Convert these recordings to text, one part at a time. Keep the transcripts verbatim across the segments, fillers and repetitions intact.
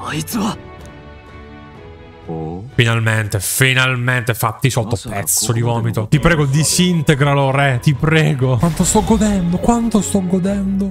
Finalmente, finalmente fatti sotto, pezzo di vomito. Ti prego, disintegralo, re, ti prego. Quanto sto godendo, quanto sto godendo.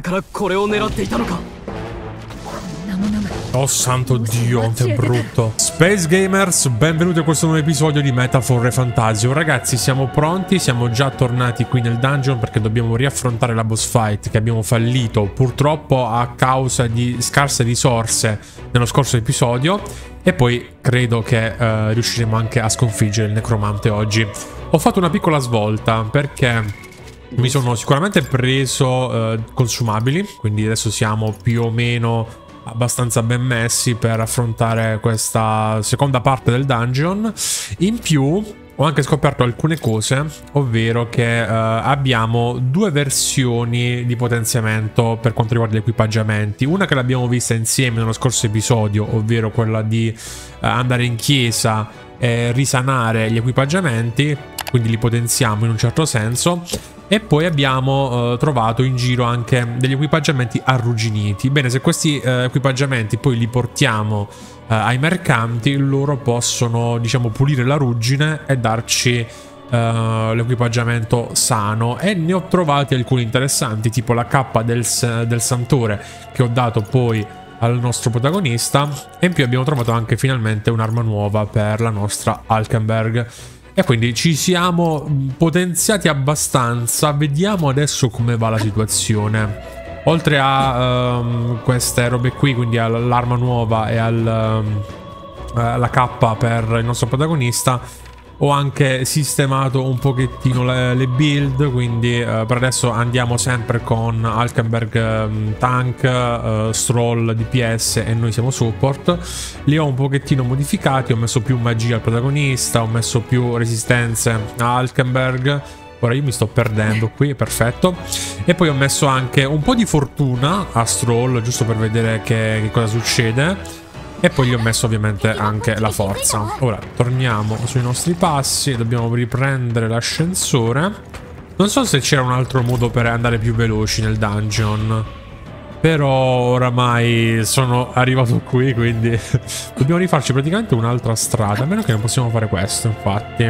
Oh santo Dio, che brutto. Space Gamers, benvenuti a questo nuovo episodio di Metaphor ReFantazio. Ragazzi, siamo pronti, siamo già tornati qui nel dungeon perché dobbiamo riaffrontare la boss fight che abbiamo fallito purtroppo a causa di scarse risorse nello scorso episodio. E poi credo che uh, riusciremo anche a sconfiggere il necromante oggi. Ho fatto una piccola svolta perché mi sono sicuramente preso uh, consumabili, quindi adesso siamo più o meno abbastanza ben messi per affrontare questa seconda parte del dungeon. In più ho anche scoperto alcune cose, ovvero che uh, abbiamo due versioni di potenziamento per quanto riguarda gli equipaggiamenti. Una che l'abbiamo vista insieme nello scorso episodio, ovvero quella di uh, andare in chiesa e risanare gli equipaggiamenti, quindi li potenziamo in un certo senso. E poi abbiamo uh, trovato in giro anche degli equipaggiamenti arrugginiti. Bene, se questi uh, equipaggiamenti poi li portiamo uh, ai mercanti, loro possono, diciamo, pulire la ruggine e darci uh, l'equipaggiamento sano. E ne ho trovati alcuni interessanti, tipo la cappa del, del Santore che ho dato poi al nostro protagonista. E in più abbiamo trovato anche finalmente un'arma nuova per la nostra Alkenberg. E quindi ci siamo potenziati abbastanza. Vediamo adesso come va la situazione. Oltre a um, queste robe qui, quindi all'arma nuova e al, um, alla cappa per il nostro protagonista, ho anche sistemato un pochettino le, le build. Quindi uh, per adesso andiamo sempre con Alkenberg um, tank, uh, Stroll D P S e noi siamo support. Li ho un pochettino modificati, ho messo più magia al protagonista, ho messo più resistenze a Alkenberg. Ora io mi sto perdendo qui, perfetto. E poi ho messo anche un po' di fortuna a Stroll, giusto per vedere che, che cosa succede. E poi gli ho messo ovviamente anche la forza. Ora torniamo sui nostri passi. Dobbiamo riprendere l'ascensore. Non so se c'era un altro modo per andare più veloci nel dungeon, però oramai sono arrivato qui, quindi dobbiamo rifarci praticamente un'altra strada. A meno che non possiamo fare questo, infatti.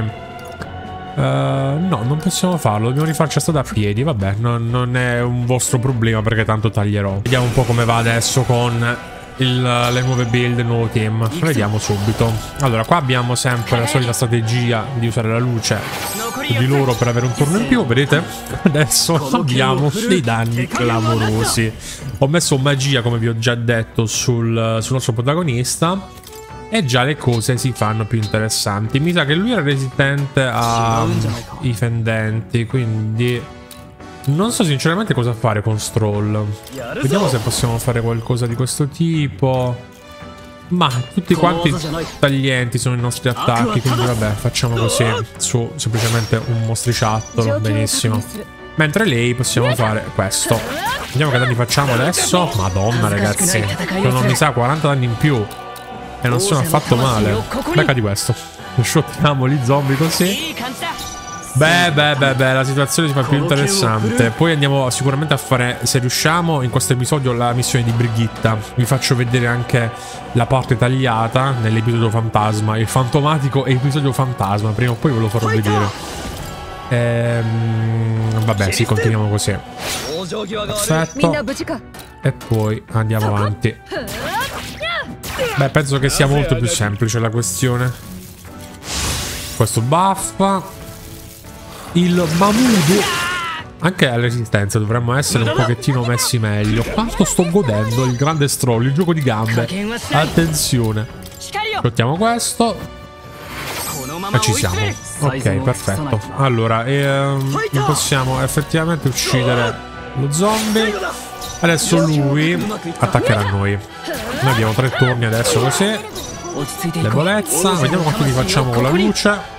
Uh, no, non possiamo farlo. Dobbiamo rifarci la strada a piedi. Vabbè, non, non è un vostro problema perché tanto taglierò. Vediamo un po' come va adesso con Il, le nuove build, il nuovo team. Vediamo subito. Allora, qua abbiamo sempre la solita strategia di usare la luce di loro per avere un turno in più. Vedete? Adesso abbiamo dei danni clamorosi. Ho messo magia, come vi ho già detto, sul, sul nostro protagonista, e già le cose si fanno più interessanti. Mi sa che lui era resistente ai fendenti, quindi non so sinceramente cosa fare con Stroll. Vediamo se possiamo fare qualcosa di questo tipo. Ma tutti quanti taglienti sono i nostri attacchi, quindi vabbè, facciamo così. Su semplicemente un mostriciattolo. Benissimo. Mentre lei possiamo fare questo. Vediamo che danni facciamo adesso. Madonna ragazzi, non mi sa quaranta danni in più e non sono affatto male. Becca di questo. Shottiamo gli zombie così. Beh, beh, beh, beh, la situazione si fa più interessante. Poi andiamo sicuramente a fare, se riusciamo, in questo episodio la missione di Brigitta. Vi faccio vedere anche la parte tagliata nell'episodio fantasma. Il fantomatico episodio fantasma. Prima o poi ve lo farò vedere. Ehm, vabbè, sì, continuiamo così. Perfetto. E poi andiamo avanti. Beh, penso che sia molto più semplice la questione. Questo buffa. Il Mamudo. Anche alla resistenza dovremmo essere un pochettino messi meglio. Quanto sto godendo il grande Stroll, il gioco di gambe. Attenzione. Shottiamo questo. E ci siamo. Ok, perfetto. Allora, ehm, possiamo effettivamente uccidere lo zombie. Adesso lui attaccherà noi. Noi abbiamo tre turni adesso così. Debolezza. Vediamo quanto li facciamo con la luce.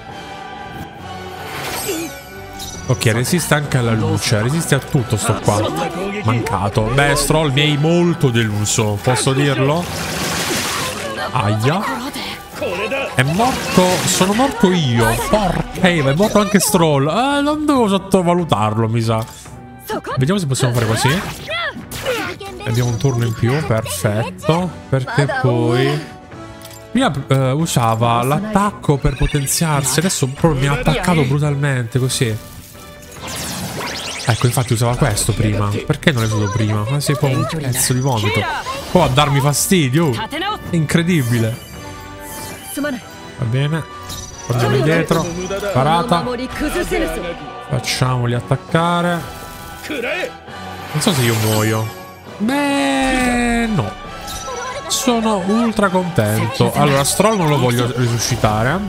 Ok, resiste anche alla luce, resiste a tutto sto qua. Mancato. Beh, Stroll, mi hai molto deluso, posso dirlo? Aia. È morto, sono morto io. Porca, è morto anche Stroll. Eh, non devo sottovalutarlo, mi sa. Vediamo se possiamo fare così. Abbiamo un turno in più, perfetto. Perché poi prima eh, usava l'attacco per potenziarsi, adesso proprio mi ha attaccato brutalmente così. Ecco, infatti usava questo prima. Perché non l'hai usato prima? Ma sei proprio un pezzo di vomito. Può a darmi fastidio. È incredibile. Va bene. Torniamo dietro. Parata. Facciamoli attaccare. Non so se io muoio. Beh, no. Sono ultra contento. Allora, Stroll non lo voglio risuscitare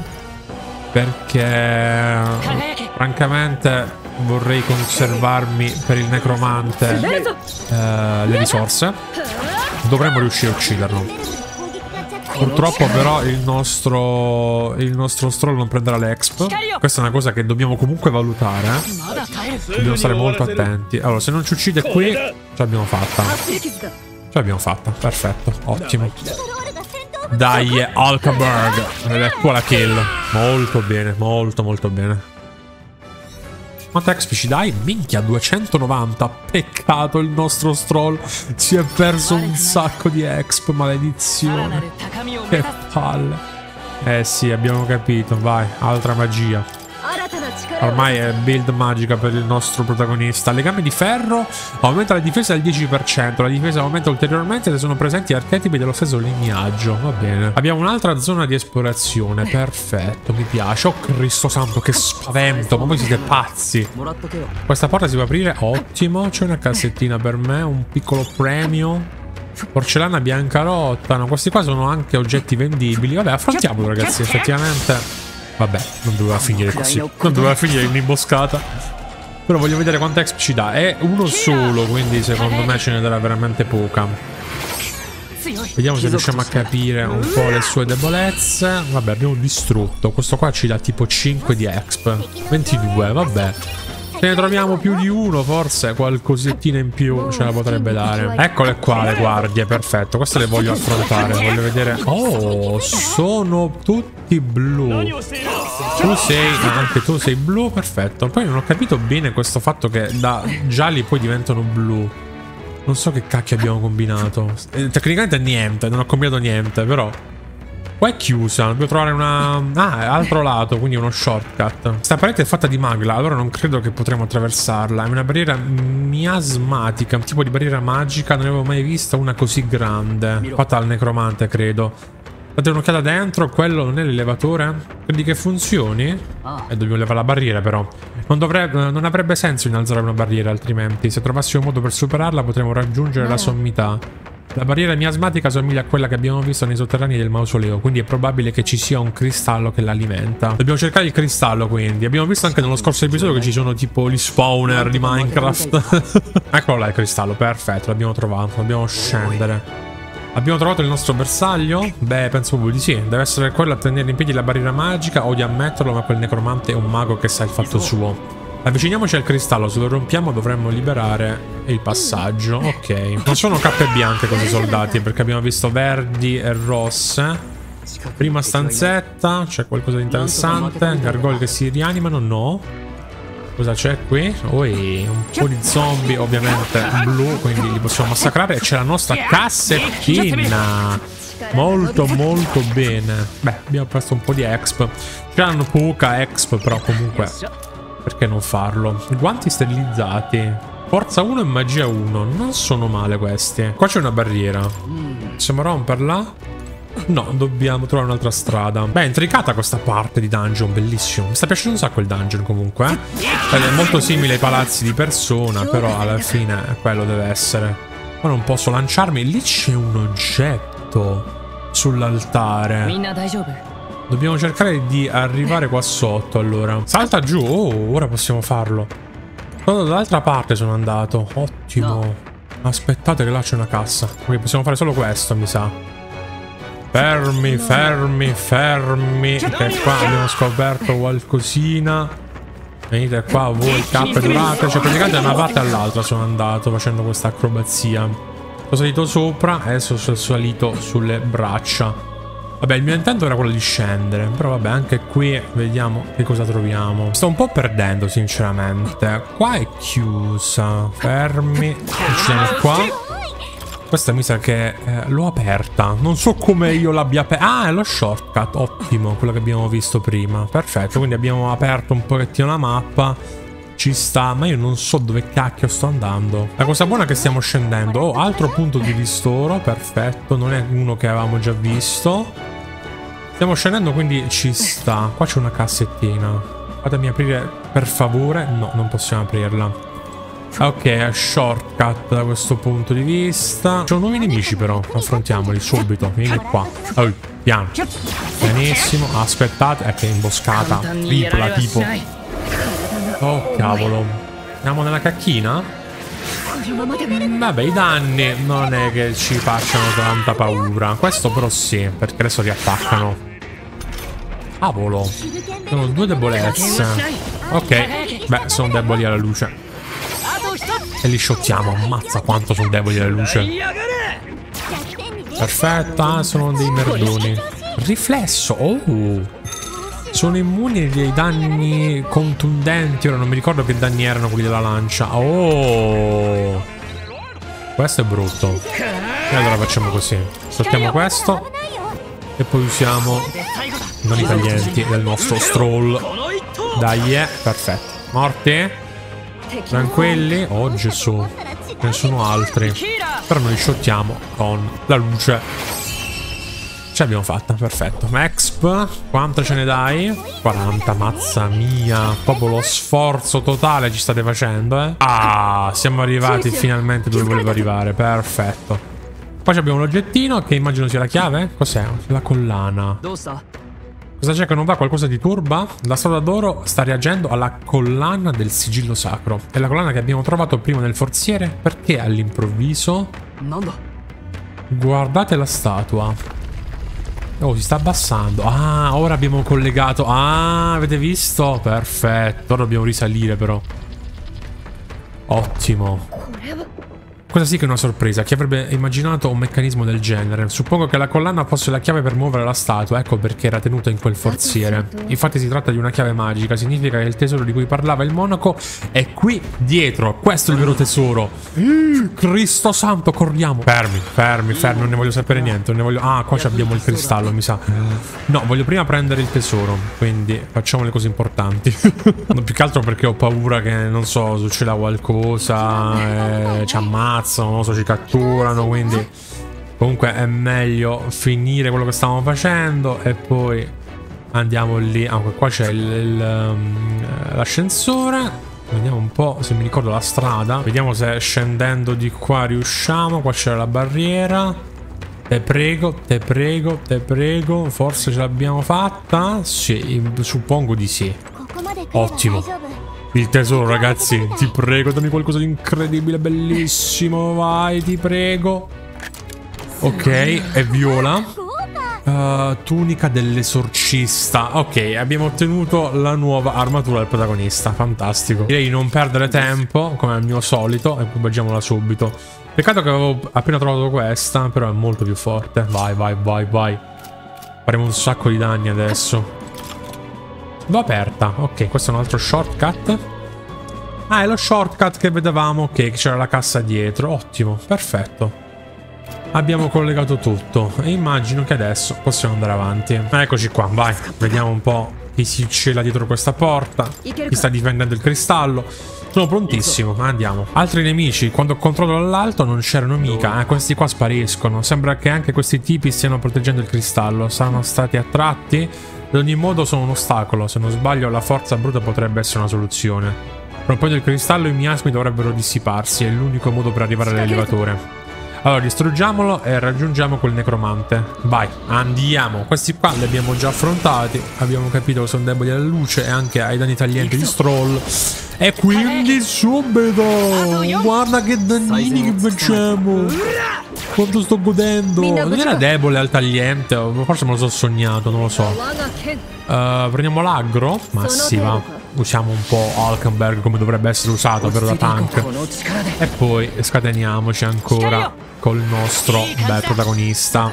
perché francamente vorrei conservarmi per il necromante eh, le risorse. Dovremmo riuscire a ucciderlo. Purtroppo però il nostro il nostro Stroll non prenderà l'exp. Questa è una cosa che dobbiamo comunque valutare, eh? Dobbiamo stare molto attenti. Allora, se non ci uccide qui, ce l'abbiamo fatta. Ce l'abbiamo fatta, perfetto, ottimo. Dai, Hulkenberg. Ed è qua la kill. Molto bene, molto molto bene. Quanta exp ci dai? Minchia, duecentonovanta. Peccato, il nostro Stroll si è perso un sacco di exp, maledizione. Che palle. Eh sì, abbiamo capito. Vai, altra magia. Ormai è build magica per il nostro protagonista. Legame di ferro aumenta la difesa del dieci per cento. La difesa aumenta ulteriormente se sono presenti archetipi dello stesso lignaggio. Va bene. Abbiamo un'altra zona di esplorazione. Perfetto, mi piace. Oh Cristo santo, che spavento. Ma voi siete pazzi. Questa porta si può aprire. Ottimo. C'è una cassettina per me. Un piccolo premio. Porcellana bianca rotta. No, questi qua sono anche oggetti vendibili. Vabbè, affrontiamolo ragazzi. Effettivamente vabbè, non doveva finire così. Non doveva finire in imboscata. Però voglio vedere quanta exp ci dà. È uno solo, quindi secondo me ce ne darà veramente poca. Vediamo se riusciamo a capire un po' le sue debolezze. Vabbè, abbiamo distrutto. Questo qua ci dà tipo cinque di exp. ventidue, vabbè. Se ne troviamo più di uno, forse qualcosettina in più ce la potrebbe dare. Eccole qua le guardie, perfetto. Queste le voglio affrontare. Voglio vedere. Oh, sono tutti blu. Tu sei, anche tu sei blu, perfetto. Poi non ho capito bene questo fatto che da gialli poi diventano blu. Non so che cacchio abbiamo combinato. Eh, tecnicamente niente, non ho combinato niente, però qua è chiusa, dobbiamo trovare una... Ah, è altro lato, quindi uno shortcut. Sta parete è fatta di magla, allora non credo che potremo attraversarla. È una barriera miasmatica, un tipo di barriera magica. Non avevo mai vista una così grande. Fatta al necromante, credo. Date un'occhiata dentro, quello non è l'elevatore? Credi che funzioni? E eh, dobbiamo levare la barriera però. Non, dovrebbe, non avrebbe senso innalzare una barriera altrimenti. Se trovassimo un modo per superarla potremmo raggiungere la sommità. La barriera miasmatica somiglia a quella che abbiamo visto nei sotterranei del mausoleo, quindi è probabile che ci sia un cristallo che l'alimenta. Dobbiamo cercare il cristallo, quindi. Abbiamo visto anche nello scorso episodio che ci sono tipo gli spawner di Minecraft. Eccolo là il cristallo, perfetto, l'abbiamo trovato. Dobbiamo scendere. Abbiamo trovato il nostro bersaglio? Beh, penso proprio di sì. Deve essere quello a tenere in piedi la barriera magica. Odio ammetterlo, ma quel necromante è un mago che sa il fatto suo. Avviciniamoci al cristallo, se lo rompiamo dovremmo liberare il passaggio. Ok, non sono cappe bianche questi soldati perché abbiamo visto verdi e rosse. Prima stanzetta, c'è qualcosa di interessante. Gargoyle che si rianimano, no. Cosa c'è qui? Oi, un po' di zombie ovviamente blu, quindi li possiamo massacrare. E c'è la nostra cassettina. Molto molto bene. Beh, abbiamo preso un po' di exp. C'hanno poca exp, però comunque perché non farlo? Guanti sterilizzati. Forza uno e magia uno. Non sono male questi. Qua c'è una barriera. Possiamo romperla? No, dobbiamo trovare un'altra strada. Beh, è intricata questa parte di dungeon. Bellissimo. Mi sta piacendo un sacco il dungeon comunque, eh? È molto simile ai palazzi di Persona, però alla fine quello deve essere. Ma non posso lanciarmi. Lì c'è un oggetto sull'altare. Dobbiamo cercare di arrivare qua sotto, allora. Salta giù. Oh, ora possiamo farlo. Sono dall'altra parte sono andato. Ottimo. Aspettate che là c'è una cassa. Quindi possiamo fare solo questo, mi sa. Fermi, fermi, fermi. Che qua abbiamo scoperto qualcosina. Venite qua voi, cappe durate. Cioè praticamente da una parte all'altra sono andato facendo questa acrobazia. Sono salito sopra, adesso sono salito sulle braccia. Vabbè, il mio intento era quello di scendere. Però vabbè, anche qui vediamo che cosa troviamo. Sto un po' perdendo sinceramente. Qua è chiusa. Fermi. Uccidiamo qua. Questa mi sa che eh, l'ho aperta. Non so come io l'abbia aperta. Ah, è lo shortcut. Ottimo, quello che abbiamo visto prima. Perfetto, quindi abbiamo aperto un pochettino la mappa. Ci sta, ma io non so dove cacchio sto andando. La cosa buona è che stiamo scendendo. Oh, altro punto di ristoro. Perfetto, non è uno che avevamo già visto. Stiamo scendendo, quindi ci sta. Qua c'è una cassettina. Fatemi aprire, per favore. No, non possiamo aprirla. Ok, shortcut da questo punto di vista. Ci sono nuovi nemici però. Affrontiamoli subito. Vieni qua. Oh, piano. Benissimo. Aspettate. È che è imboscata. Tripla tipo. Oh cavolo. Andiamo nella cacchina? Vabbè, i danni non è che ci facciano tanta paura. Questo però sì, perché adesso riattaccano. Cavolo. Sono due debolezze. Ok. Beh, sono deboli alla luce. E li shottiamo. Ammazza quanto sono deboli alla luce. Perfetta. Sono dei merdoni. Riflesso. Oh. Sono immuni ai danni contundenti. Ora non mi ricordo che danni erano quelli della lancia. Oh. Questo è brutto. E allora facciamo così. Saltiamo questo. E poi usiamo i non taglienti del nostro stroll. Dai, eh. Perfetto. Morti. Tranquilli. Oh Gesù. Ne sono altri. Però noi shottiamo con la luce. Ce l'abbiamo fatta, perfetto. Exp, quanto ce ne dai? quaranta, mazza mia. Proprio lo sforzo totale ci state facendo, eh. Ah, siamo arrivati finalmente dove volevo arrivare. Perfetto. Poi abbiamo l'oggettino, che immagino sia la chiave. Cos'è? La collana. Cosa c'è che non va? Qualcosa di turba? La strada d'oro sta reagendo alla collana del sigillo sacro. È la collana che abbiamo trovato prima nel forziere. Perché all'improvviso? Guardate la statua. Oh, si sta abbassando. Ah, ora abbiamo collegato. Ah, avete visto? Perfetto. Ora dobbiamo risalire però. Ottimo. Questa sì che è una sorpresa. Chi avrebbe immaginato un meccanismo del genere? Suppongo che la collana fosse la chiave per muovere la statua. Ecco perché era tenuta in quel forziere. Infatti si tratta di una chiave magica. Significa che il tesoro di cui parlava il monaco è qui dietro. Questo è il vero tesoro. Cristo santo, corriamo. Fermi, fermi, fermi. Non ne voglio sapere niente. Non ne voglio... Ah, qua abbiamo il cristallo, mi sa. No, voglio prima prendere il tesoro. Quindi facciamo le cose importanti. No, più che altro perché ho paura che, non so, succeda qualcosa e ci ammazza. Non lo so, ci catturano, quindi comunque è meglio finire quello che stavamo facendo e poi andiamo lì. Ah, qua c'è l'ascensore. Vediamo un po' se mi ricordo la strada. Vediamo se scendendo di qua riusciamo. Qua c'era la barriera. Te prego, te prego, te prego. Forse ce l'abbiamo fatta? Sì, suppongo di sì. Ottimo. Il tesoro, ragazzi, ti prego, dammi qualcosa di incredibile, bellissimo, vai, ti prego. Ok, è viola. Uh, tunica dell'esorcista. Ok, abbiamo ottenuto la nuova armatura del protagonista, fantastico. Direi di non perdere tempo, come al mio solito, e equipaggiamola subito. Peccato che avevo appena trovato questa, però è molto più forte. Vai, vai, vai, vai. Faremo un sacco di danni adesso. L'ho aperta. Ok, questo è un altro shortcut. Ah, è lo shortcut che vedevamo. Ok, c'era la cassa dietro. Ottimo, perfetto. Abbiamo collegato tutto. E immagino che adesso possiamo andare avanti. Eccoci qua, vai. Vediamo un po' chi si cela dietro questa porta. Chi sta difendendo il cristallo. Sono prontissimo, andiamo. Altri nemici, quando controllo dall'alto non c'erano mica. Eh, questi qua spariscono. Sembra che anche questi tipi stiano proteggendo il cristallo. Saranno stati attratti? Ad ogni modo sono un ostacolo. Se non sbaglio la forza bruta potrebbe essere una soluzione. Rompendo il cristallo i miasmi dovrebbero dissiparsi. È l'unico modo per arrivare all'elevatore. Allora distruggiamolo e raggiungiamo quel necromante. Vai, andiamo. Questi qua li abbiamo già affrontati. Abbiamo capito che sono deboli alla luce e anche ai danni taglienti di Stroll. E quindi subito. Guarda che dannini che facciamo. Quanto sto godendo. Non era debole al tagliente. Forse me lo sono sognato, non lo so. uh, Prendiamo l'aggro. Ma sì, va. Usiamo un po' Hulkenberg come dovrebbe essere usato per la tank. E poi scateniamoci ancora col nostro bel protagonista.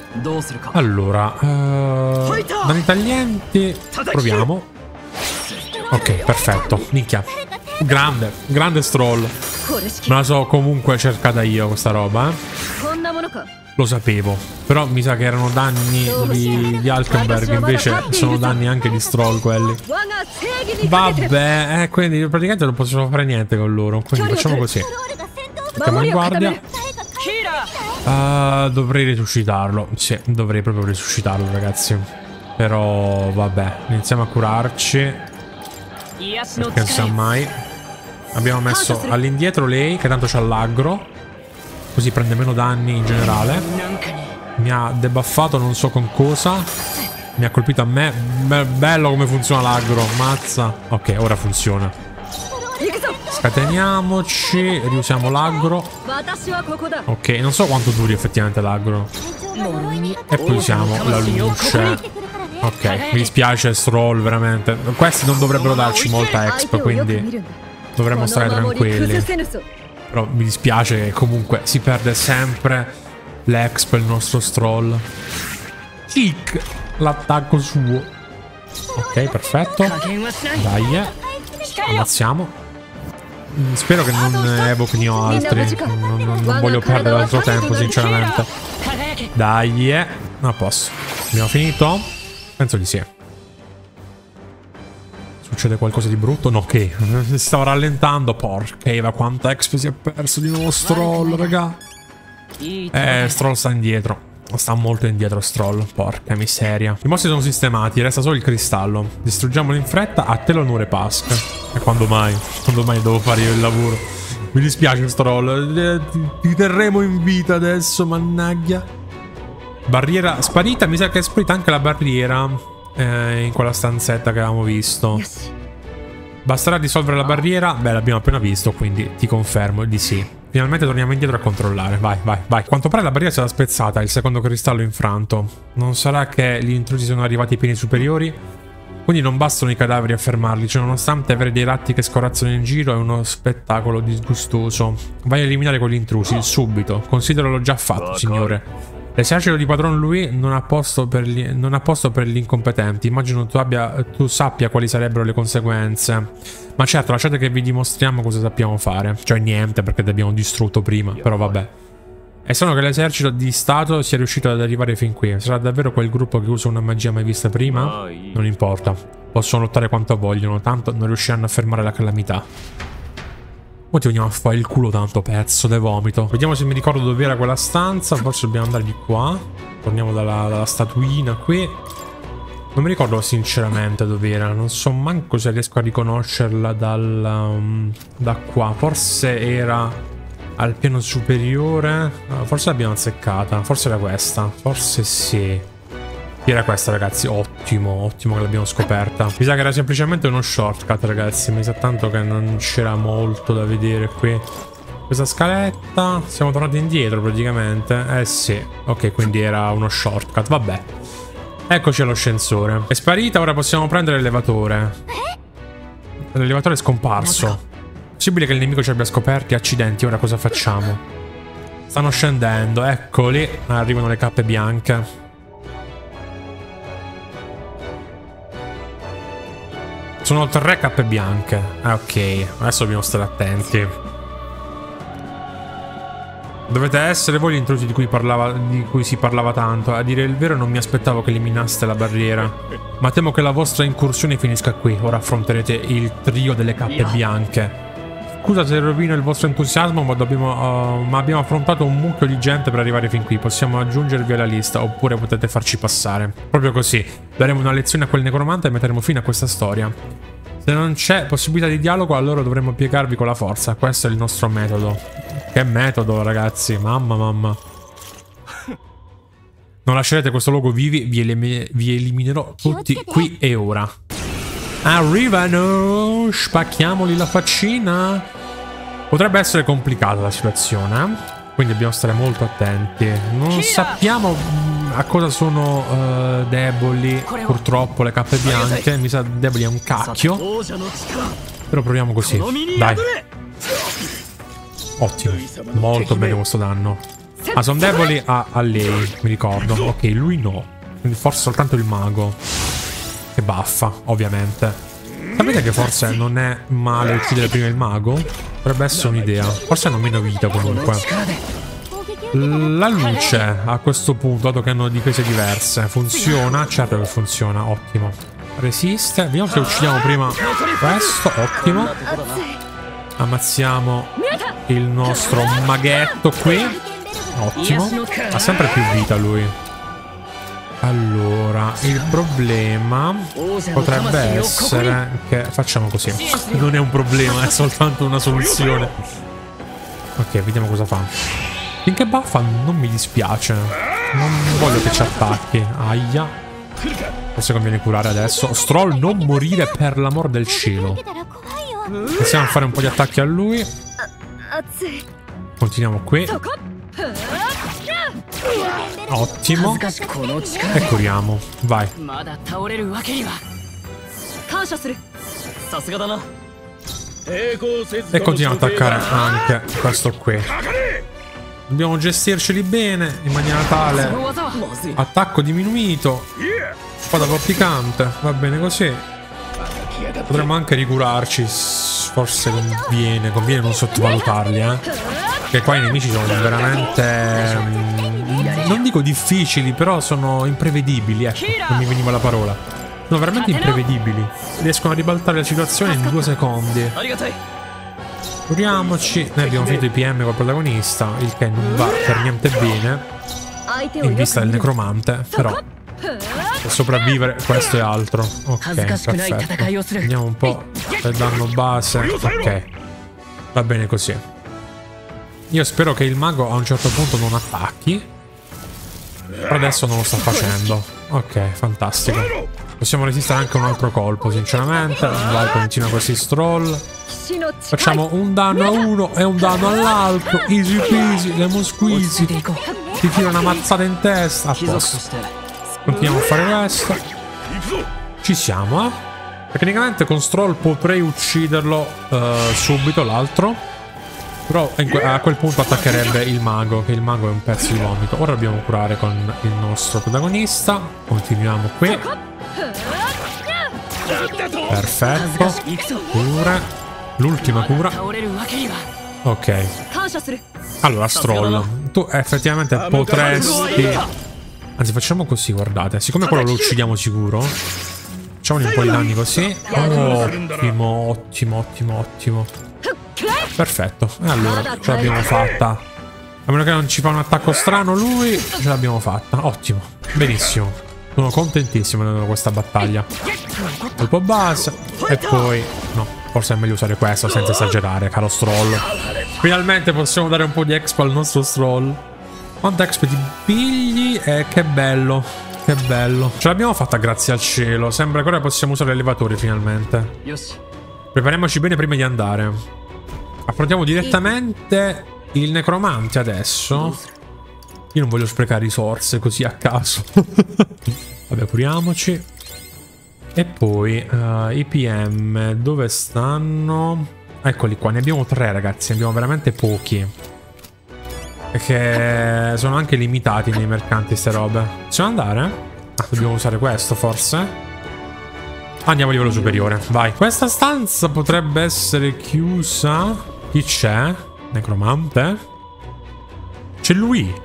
Allora uh, danni taglienti. Proviamo. Ok, perfetto. Minchia. Grande, grande Stroll. Me la so comunque cercata io questa roba, eh. Lo sapevo. Però mi sa che erano danni di, di Alkenberg. Invece sono danni anche di Stroll quelli. Vabbè, eh, quindi praticamente non possiamo fare niente con loro. Quindi facciamo così. Mettiamo in guardia. Uh, dovrei risuscitarlo. Sì, dovrei proprio risuscitarlo, ragazzi. Però vabbè, iniziamo a curarci. Perché non sa mai. Abbiamo messo all'indietro lei, che tanto c'ha l'aggro. Così prende meno danni in generale. Mi ha debuffato non so con cosa. Mi ha colpito a me. Be bello come funziona l'aggro. Mazza. Ok, ora funziona. Scateniamoci. Riusiamo l'aggro. Ok, non so quanto duri effettivamente l'aggro. E poi usiamo la luce. Ok, mi dispiace Stroll, veramente. Questi non dovrebbero darci molta exp, quindi dovremmo stare tranquilli. Però mi dispiace che comunque si perde sempre l'exp il nostro Stroll. Kick! L'attacco suo. Ok, perfetto. Dai, eh. Ammazziamo. Spero che non evochino altri. Non, non, non voglio perdere altro tempo, sinceramente. Dai, eh. A posto. Abbiamo finito? Penso di sì. Succede qualcosa di brutto? No, che si stava rallentando. Porca Eva, quanta exp si è perso di nuovo Stroll, raga. Eh, Stroll sta indietro. Sta molto indietro Stroll. Porca miseria. I mostri sono sistemati, resta solo il cristallo. Distruggiamolo in fretta. A te l'onore Pasca. E quando mai? Quando mai devo fare io il lavoro? Mi dispiace Stroll. Ti, ti terremo in vita adesso, mannaggia. Barriera sparita. Mi sa che è sparita anche la barriera. Eh, in quella stanzetta che avevamo visto. Basterà risolvere la barriera. Beh, l'abbiamo appena visto, quindi ti confermo di sì. Finalmente torniamo indietro a controllare. Vai, vai, vai. Quanto pare la barriera sarà spezzata. Il secondo cristallo infranto. Non sarà che gli intrusi sono arrivati ai piani superiori? Quindi non bastano i cadaveri a fermarli. Cioè, nonostante avere dei ratti che scorazzano in giro, è uno spettacolo disgustoso. Vai a eliminare quegli intrusi subito. Consideralo già fatto, signore. L'esercito di Padron Louis non ha posto per gli, non ha posto per gli incompetenti. Immagino tu, abbia, tu sappia quali sarebbero le conseguenze. Ma certo, lasciate che vi dimostriamo cosa sappiamo fare. Cioè niente, perché ti abbiamo distrutto prima. Però vabbè. È strano che l'esercito di Stato sia riuscito ad arrivare fin qui. Sarà davvero quel gruppo che usa una magia mai vista prima? Non importa. Possono lottare quanto vogliono, tanto non riusciranno a fermare la calamità. Ora ti veniamo a fare il culo tanto, pezzo de vomito. Vediamo se mi ricordo dove era quella stanza. Forse dobbiamo andare di qua. Torniamo dalla, dalla statuina qui. Non mi ricordo sinceramente dove era. Non so manco se riesco a riconoscerla dal, um, da qua. Forse era al piano superiore. Forse l'abbiamo azzeccata. Forse era questa. Forse sì. Era questa, ragazzi. Ottimo, ottimo che l'abbiamo scoperta. Mi sa che era semplicemente uno shortcut, ragazzi. Mi sa tanto che non c'era molto da vedere qui. Questa scaletta. Siamo tornati indietro praticamente. Eh sì. Ok, quindi era uno shortcut. Vabbè. Eccoci all'ascensore. È sparita, ora possiamo prendere l'elevatore. L'elevatore è scomparso. Possibile che il nemico ci abbia scoperti. Accidenti, ora cosa facciamo? Stanno scendendo, eccoli. Arrivano le cappe bianche. Sono tre cappe bianche. Ah, ok. Adesso dobbiamo stare attenti. Dovete essere voi gli intrusi di cui, parlava, di cui si parlava tanto. A dire il vero non mi aspettavo che eliminaste la barriera. Ma temo che la vostra incursione finisca qui. Ora affronterete il trio delle cappe bianche. Scusa se rovino il vostro entusiasmo, ma, dobbiamo, uh, ma abbiamo affrontato un mucchio di gente per arrivare fin qui. Possiamo aggiungervi alla lista, oppure potete farci passare. Proprio così. Daremo una lezione a quel necromante e metteremo fine a questa storia. Se non c'è possibilità di dialogo, allora dovremo piegarvi con la forza. Questo è il nostro metodo. Che metodo, ragazzi. Mamma, mamma. Non lascerete questo luogo vivi, vi, elim vi eliminerò tutti qui e ora. Arrivano! Spacchiamoli la faccina! Potrebbe essere complicata la situazione, quindi dobbiamo stare molto attenti. Non sappiamo a cosa sono uh, deboli, purtroppo, le cappe bianche. Mi sa deboli è un cacchio. Però proviamo così. Dai. Ottimo. Molto bene questo danno. Ah, sono deboli a, a lei, mi ricordo. Ok, lui no. Quindi forse soltanto il mago. Che baffa, ovviamente. Sapete che forse non è male uccidere prima il mago? Potrebbe essere un'idea. Forse hanno meno vita comunque. La luce a questo punto, dato che hanno difese diverse, funziona? Certo che funziona, ottimo. Resiste. Vediamo se uccidiamo prima questo, ottimo. Ammazziamo il nostro maghetto qui. Ottimo. Ha sempre più vita lui. Allora, il problema potrebbe essere che facciamo così. Non è un problema, è soltanto una soluzione. Ok, vediamo cosa fa. Finché buffa non mi dispiace. Non voglio che ci attacchi. Aia. Forse conviene curare adesso. Stroll, non morire per l'amor del cielo. Iniziamo a fare un po' di attacchi a lui. Continuiamo qui. Ottimo. E curiamo. Vai. E continuiamo ad attaccare anche questo qui. Dobbiamo gestirceli bene in maniera tale. Attacco diminuito. Spada vorticante. Va bene così. Potremmo anche ricurarci. Forse conviene. Conviene non sottovalutarli, eh. Perché qua i nemici sono veramente... Mh, non dico difficili, però sono imprevedibili. Ecco, non mi veniva la parola. Sono veramente imprevedibili. Riescono a ribaltare la situazione in due secondi. Curiamoci. Noi abbiamo finito i P M col protagonista, il che non va per niente bene in vista del necromante, però per sopravvivere questo è altro. Ok, perfetto. Andiamo un po' per danno base. Ok, va bene così. Io spero che il mago a un certo punto non attacchi. Per adesso non lo sta facendo. Ok, fantastico. Possiamo resistere anche a un altro colpo, sinceramente. Vai, continua questi stroll. Facciamo un danno a uno e un danno all'altro. Easy peasy, lemon squeezy. Ti tira una mazzata in testa. A posto. Continuiamo a fare questo. Ci siamo, eh. Tecnicamente con Stroll potrei ucciderlo uh, subito, l'altro. Però a quel punto attaccherebbe il mago, che il mago è un pezzo di vomito. Ora dobbiamo curare con il nostro protagonista. Continuiamo qui. Perfetto. Cura. L'ultima cura. Ok. Allora, Stroll, tu effettivamente potresti... Anzi, facciamo così, guardate. Siccome quello lo uccidiamo sicuro, facciamogli un po' di danni così. Ottimo, ottimo, ottimo, ottimo. Perfetto. E allora, ce l'abbiamo fatta. A meno che non ci fa un attacco strano lui, ce l'abbiamo fatta. Ottimo. Benissimo. Sono contentissimo di questa battaglia. Colpo base. E poi... No. Forse è meglio usare questo senza esagerare, caro Stroll. Finalmente possiamo dare un po' di exp al nostro Stroll. Quanta exp ti pigli? Eh, che bello. Che bello. Ce l'abbiamo fatta grazie al cielo. Sembra che ora possiamo usare l'elevatore finalmente. Prepariamoci bene prima di andare. Affrontiamo direttamente il necromante adesso. Io non voglio sprecare risorse così a caso. Vabbè, curiamoci. E poi uh, i P M dove stanno? Eccoli qua, ne abbiamo tre ragazzi, ne abbiamo veramente pochi. Perché sono anche limitati nei mercanti ste robe. Possiamo andare? Ah, dobbiamo usare questo forse? Andiamo a livello superiore, vai. Questa stanza potrebbe essere chiusa. Chi c'è? Necromante? C'è lui.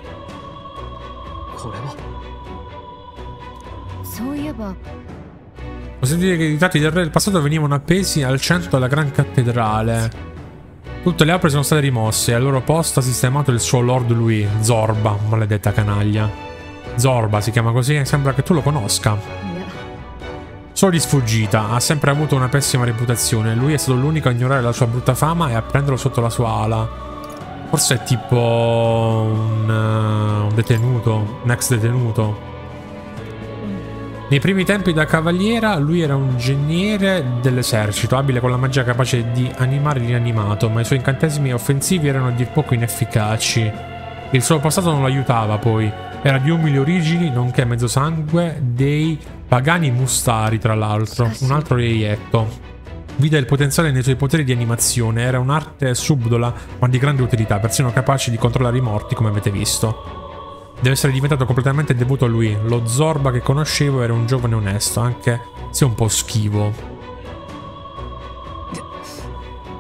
Posso dire che i ritratti del re del passato venivano appesi al centro della gran cattedrale. Tutte le opere sono state rimosse e al loro posto ha sistemato il suo Lord Louis, Zorba, maledetta canaglia. Zorba si chiama così, sembra che tu lo conosca. Solo di sfuggita, ha sempre avuto una pessima reputazione. Lui è stato l'unico a ignorare la sua brutta fama e a prenderlo sotto la sua ala. Forse è tipo un, uh, un detenuto, un ex detenuto. Nei primi tempi da cavaliera lui era un ingegnere dell'esercito, abile con la magia capace di animare l'inanimato, ma i suoi incantesimi offensivi erano a dir poco inefficaci. Il suo passato non lo aiutava poi, era di umili origini, nonché mezzosangue dei pagani mustari tra l'altro, un altro reietto. Vide il potenziale nei suoi poteri di animazione, era un'arte subdola ma di grande utilità, persino capace di controllare i morti come avete visto. Deve essere diventato completamente devoto a lui. Lo Zorba che conoscevo era un giovane onesto, anche se un po' schivo.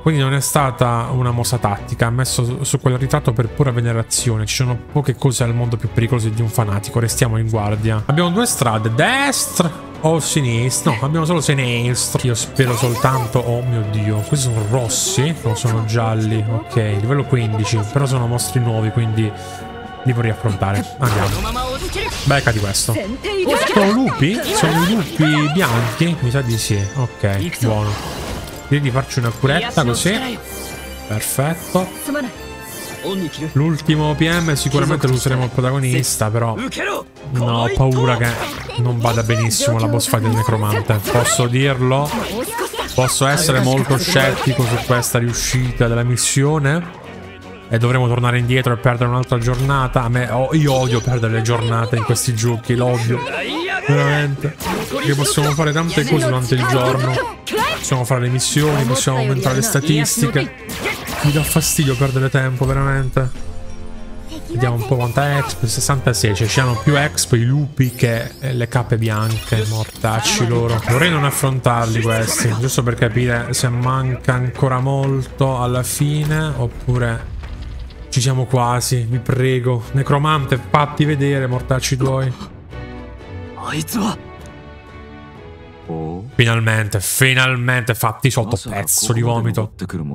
quindi non è stata una mossa tattica. Ha messo su, su quel ritratto per pura venerazione. Ci sono poche cose al mondo più pericolose di un fanatico. Restiamo in guardia. Abbiamo due strade, destra o sinistra. No, abbiamo solo sinistra. Io spero soltanto... Oh mio Dio, questi sono rossi o sono gialli? Ok, livello quindici. Però sono mostri nuovi, quindi li vorrei affrontare. Andiamo. Beccati questo. Sono lupi? Sono i lupi bianchi? Mi sa di sì. Ok, buono. Direi di farci una curetta così. Perfetto. L'ultimo P M sicuramente lo useremo il protagonista, però no, ho paura che non vada benissimo la boss fight del necromante. Posso dirlo? Posso essere molto scettico su questa riuscita della missione. E dovremo tornare indietro e perdere un'altra giornata. A me, oh, io odio perdere le giornate in questi giochi, l'odio. Veramente. Perché possiamo fare tante cose durante il giorno. Possiamo fare le missioni, possiamo aumentare le statistiche. Mi dà fastidio perdere tempo, veramente. Vediamo un po' quanta exp. sessantasei, cioè ci hanno più exp i lupi che le cappe bianche. Mortacci loro. Vorrei non affrontarli questi, giusto per capire se manca ancora molto alla fine oppure... Ci siamo quasi, vi prego. Necromante, fatti vedere, mortacci tuoi. Finalmente, finalmente fatti sotto pezzo di vomito.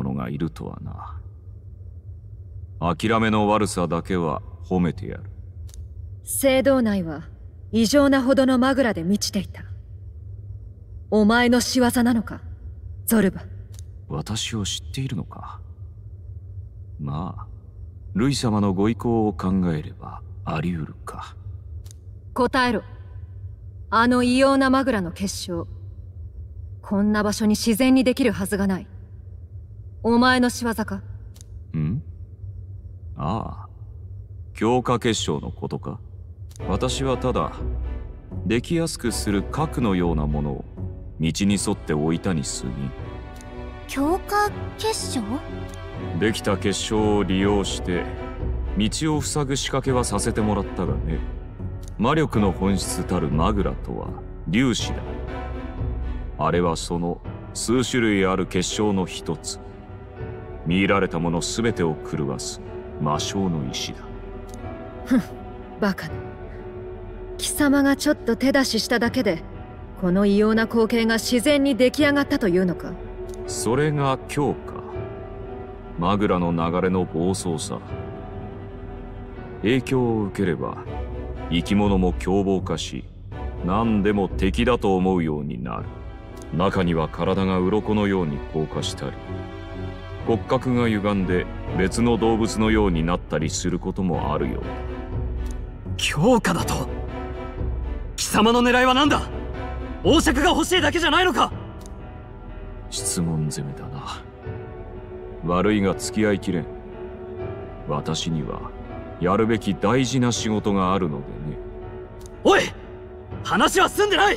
諦めの悪さだけは褒めてやる。 聖堂内は異常なほどのマグラで満ちていた。お前の仕業なのか、ゾルバ。 私を知っているのか。まあ、ルイ様のご意向を考えればあり得るか。 答えろ。あの異様なマグラの結晶。こんな場所に自然にできるはずがない。お前の仕業か。 ん？ああ、強化結晶のことか。私はただできやすくする核のようなものを道に沿って置いたに過ぎ。 強化結晶？ できた結晶を利用して道を塞ぐ仕掛けはさせてもらったがね。魔力の本質たるマグラとは粒子だ。あれはその数種類ある結晶の一つ。見入られたものすべてを狂わす魔性の石だ。 ふん、バカだ。貴様がちょっと手出ししただけでこの異様な光景が自然に出来上がったというのか。 それが強化。マグラの流れの暴走さ。影響を受ければ生き物も凶暴化し、何でも敵だと思うようになる。中には体が鱗のように硬化したり、骨格が歪んで別の動物のようになったりすることもあるようだ。 強化だと？貴様の狙いは何だ？王爵が欲しいだけじゃないのか？ 質問攻めだな。悪いが付き合いきれん。私にはやるべき大事な仕事があるのでね。 おい！話は済んでない！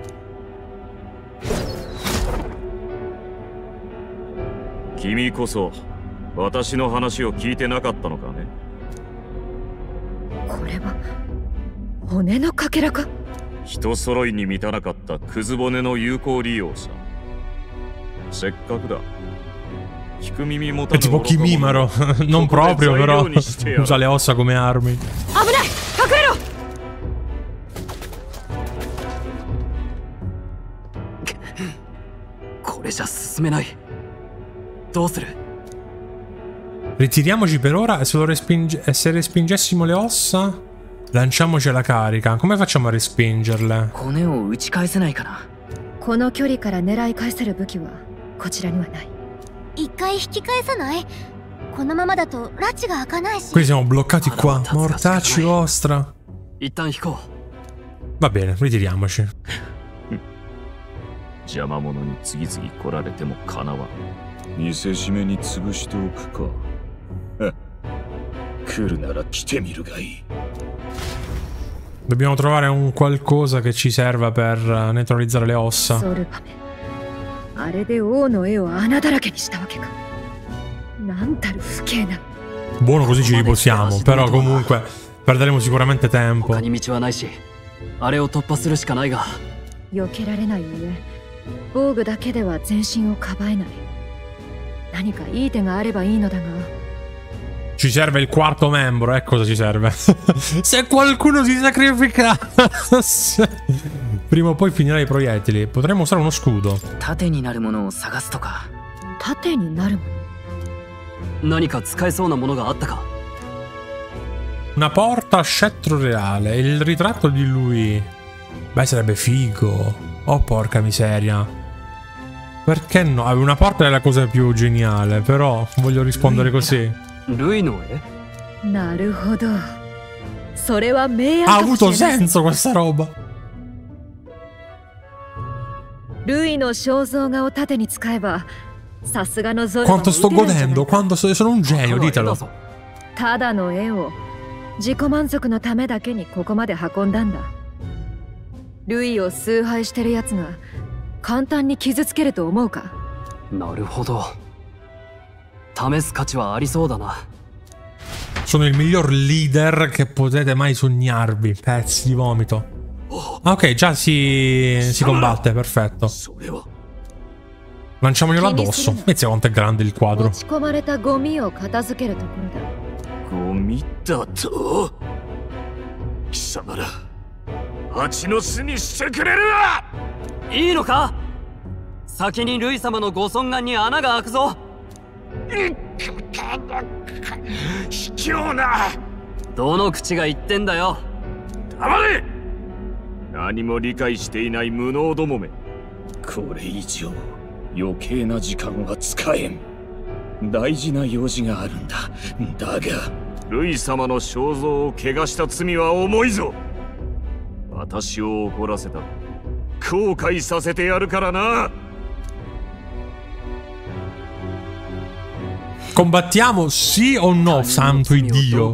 君こそ私の話を聞いてなかったのかね。 これは骨のかけらか。 人揃いに満たなかったクズ骨の有効利用さ。せっかくだ。聞く耳持たぬ。 È tipo Kimimaro, non proprio però usa le ossa come armi. 危ない！隠れろ！ これじゃ進めない。どうする？ Ritiriamoci per ora e se, lo respinge e se respingessimo le ossa, lanciamoci alla carica. Come facciamo a respingerle? 骨を打ち返せないかな。 この距離から狙い返せる武器はこちらにはない。 一回引き返さない？このままだと拉致が開かないし。 Qui siamo bloccati qua. Mortacci vostra. 一旦引こう。Va bene, ritiriamoci. 邪魔者に次々来られてもかなわん。見せしめに潰しておくか。来るなら来てみるがいい。 Dobbiamo trovare un qualcosa che ci serva per neutralizzare le ossa. あれで王の絵を穴だらけにしたわけか。なんたる不敬な。 Buono, così ci riposiamo, però comunque perderemo sicuramente tempo. 他に道はないし、あれを突破するしかないが。 避けられない上、防具だけでは前進をかばえない。 何かいい手があればいいのだが。 Ci serve il quarto membro, eh cosa ci serve? Se qualcuno si sacrifica prima o poi finirà i proiettili. Potremmo usare uno scudo. 盾になるものを探すとか。 盾になるもの。 何か使えそうなものがあったか。 Una porta a scettro reale. Il ritratto di lui. Beh, sarebbe figo. Oh, porca miseria. Perché no? Una porta è la cosa più geniale, però voglio rispondere così. ルイの絵？ なるほど。それは明暗 Ha かもし avuto れない。 senso questa roba. ルイの肖像画を盾に使えば、さすがのゾルバも Quanto 打 sto てるんじゃない godendo, か。 quanto sto... sono un genio, ditelo. ただの絵を自己満足のためだけにここまで運んだんだ。ルイを崇拝してるやつが簡単に傷つけると思うか。 なるほど。試す価値はありそうだな。 Sono il miglior leader che potete mai sognarvi, pezzi di vomito. Ah, ok, già si, si combatte, perfetto. Lanciamoglielo addosso. Inizia quanto è grande il quadro. 持ち込まれたゴミを片付けるところだ。 ゴミだと？貴様ら、蜂の巣にしてくれるわ！ いいのか？先にルイ様のご尊顔に穴が開くぞ。 卑怯な！ どの口が言ってんだよ。 黙れ！何も理解していない無能どもめ。 これ以上余計な時間は使えん。大事な用事があるんだ。だがルイ様の肖像を汚した罪は重いぞ。私を怒らせた。後悔させてやるからな。 Combattiamo sì o no, santo Dio?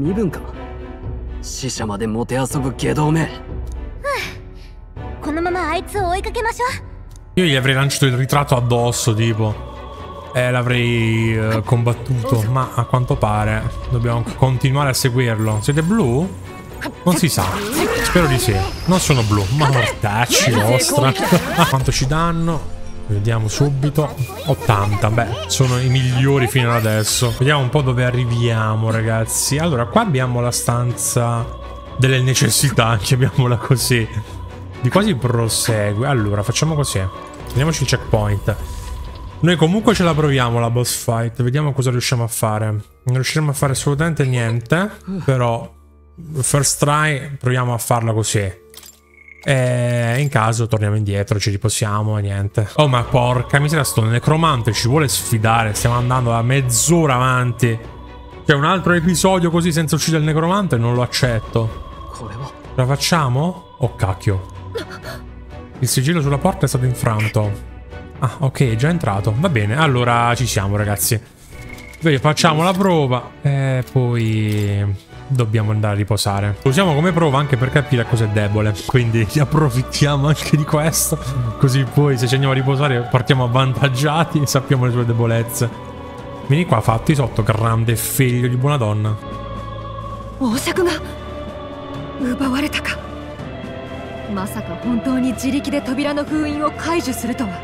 死者までもてあそぶ下道め。 このままあいつを追いかけましょう。 Io gli avrei lanciato il ritratto addosso, tipo. E l'avrei eh, combattuto. Ma a quanto pare dobbiamo continuare a seguirlo. Siete blu? Non si sa. Spero di sì. Non sono blu, ma mortacci vostra. Quanto ci danno? Vediamo subito. ottanta, beh, sono i migliori fino ad adesso. Vediamo un po' dove arriviamo, ragazzi. Allora, qua abbiamo la stanza delle necessità, chiamiamola così. Di qua si prosegue. Allora, facciamo così. Vediamoci il checkpoint. Noi comunque ce la proviamo la boss fight. Vediamo cosa riusciamo a fare. Non riusciremo a fare assolutamente niente. Però, first try, proviamo a farla così. E in caso torniamo indietro, ci riposiamo e niente. Oh, ma porca miseria, sto necromante ci vuole sfidare. Stiamo andando da mezz'ora avanti. C'è un altro episodio così senza uccidere il necromante? Non lo accetto. Ce la facciamo? Oh cacchio. Il sigillo sulla porta è stato infranto. Ah, ok, è già entrato. Va bene, allora ci siamo, ragazzi. Quindi facciamo la prova e poi dobbiamo andare a riposare. Lo usiamo come prova anche per capire a cosa è debole. Quindi approfittiamo anche di questo. Così poi se ci andiamo a riposare partiamo avvantaggiati e sappiamo le sue debolezze. Vieni qua, fatti sotto, grande figlio di buona donna. Oshaku ga ubawareta ka. Masaka hontou ni jiriki de tobira no封印を解除するとは。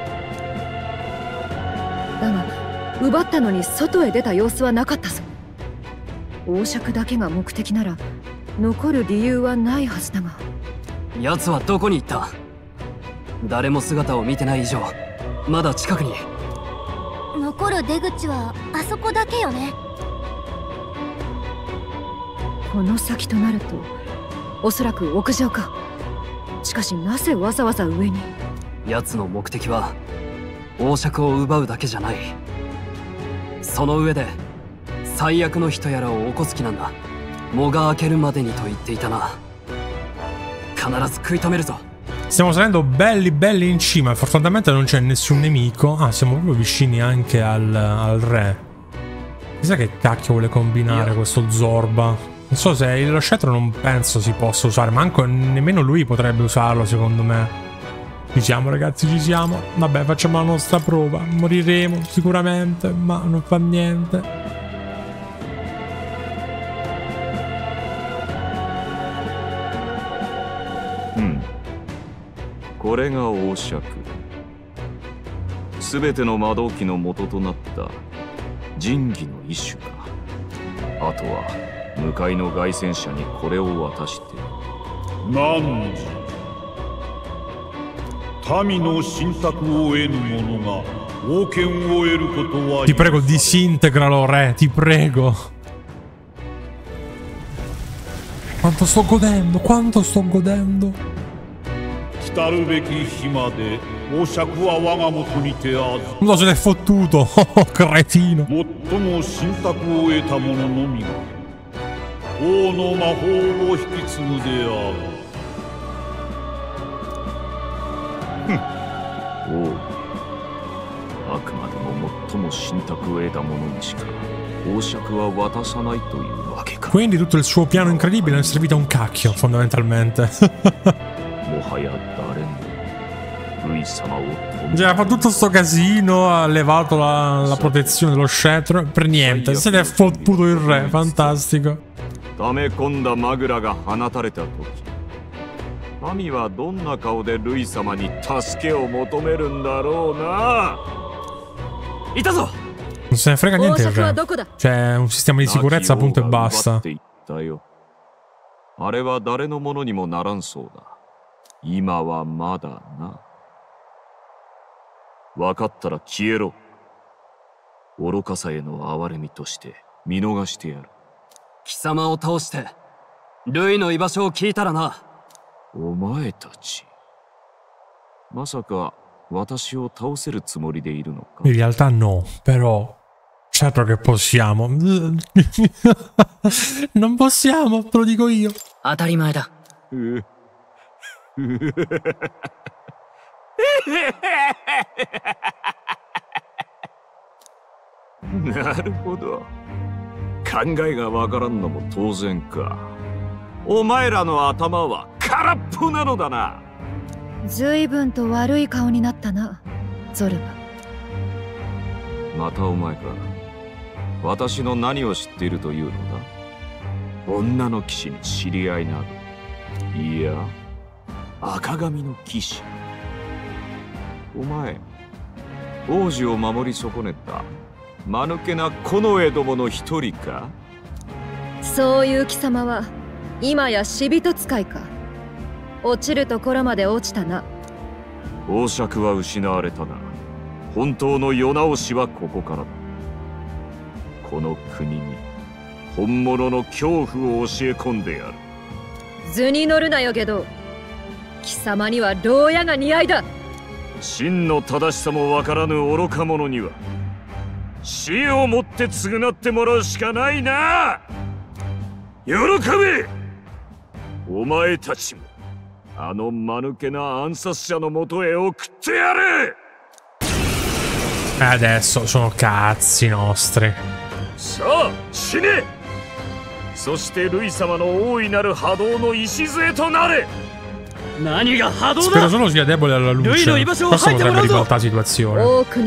だが奪ったのに外へ出た様子はなかったぞ。王爵だけが目的なら残る理由はないはずだが。 奴はどこに行った？誰も姿を見てない以上まだ近くに。 残る出口はあそこだけよね。 この先となるとおそらく屋上か。しかしなぜわざわざ上に？ 奴の目的は王爵を奪うだけじゃない。その上で最悪の人やらを起こす気なんだ。藻が明けるまでにと言っていたな。必ず食い止めるぞ。 Stiamo salendo belli belli in cima. Fortunatamente non c'è nessun nemico. Ah, siamo proprio vicini anche al, al re. Chissà che cacchio vuole combinare Io. questo Zorba. Non so se lo scettro non penso si possa usare. Ma anche nemmeno lui potrebbe usarlo, secondo me. Ci siamo, ragazzi, ci siamo. Vabbè, facciamo la nostra prova. Moriremo sicuramente, ma non fa niente. Hmm. これが王爵。 全ての魔導機の元となった神器の一種か。あとは向かいの凱旋者にこれを渡して。 何時民の信託を得ぬ者が王権を得ることは。 Ti prego, disintegralo, re, ti prego. Quanto sto godendo, quanto sto godendo. 来るべき日まで王爵は我が元にてあず。 Non se n'è fottuto, oh, cretino. 最も信託を得た者のみが王の魔法を引き継ぐである。 王、あくまでも最も信託を得た者にしか王爵は渡さないというわけか。 Quindi tutto il suo piano incredibile è servito a un cacchio, fondamentalmente. もはや誰もルイ様を止め。 Già, fa tutto sto casino, ha levato la, la protezione dello scettro, per niente, se ne è fottuto il re, fantastico. 溜め込んだマグラが放たれた時、民はどんな顔でルイ様に助けを求めるんだろうな。いたぞ。 Non se ne frega niente il re. C'è un sistema di sicurezza, punto e basta. あれは誰のものにもならんそうだ。今はまだな。分かったら消えろ。愚かさへの憐れみとして見逃してやる。 貴様を倒してルイの居場所を聞いたらな。 お前たち、まさか私を倒せるつもりでいるのか。 In realtà no, però certo che possiamo. Non possiamo, te lo dico io. 当たり前だ。 なるほど。考えがわからんのも当然か。お前らの頭は空っぽなのだな。 随分と悪い顔になったな、ゾルバ。 またお前か。私の何を知っているというのだ。女の騎士に知り合いなど。いや、赤髪の騎士。お前、王子を守り損ねた間抜けな近衛どもの一人か。 そういう貴様は今や死人使いか。落ちるところまで落ちたな。 王爵は失われたな。本当の世直しはここからだ。この国に本物の恐怖を教え込んでやる。 図に乗るなよゲド。貴様には牢屋が似合いだ。 真の正しさもわからぬ愚か者には死をもって償ってもらうしかないな。喜べ。お前たちもあの間抜けな暗殺者のもとへ送ってやれ。 Adesso sono cazzi nostri. さあ死ね。そしてルイ様の大いなる波動の礎となれ。 Spero solo sia debole alla luce. Questo potrebbe ribaltare la situazione.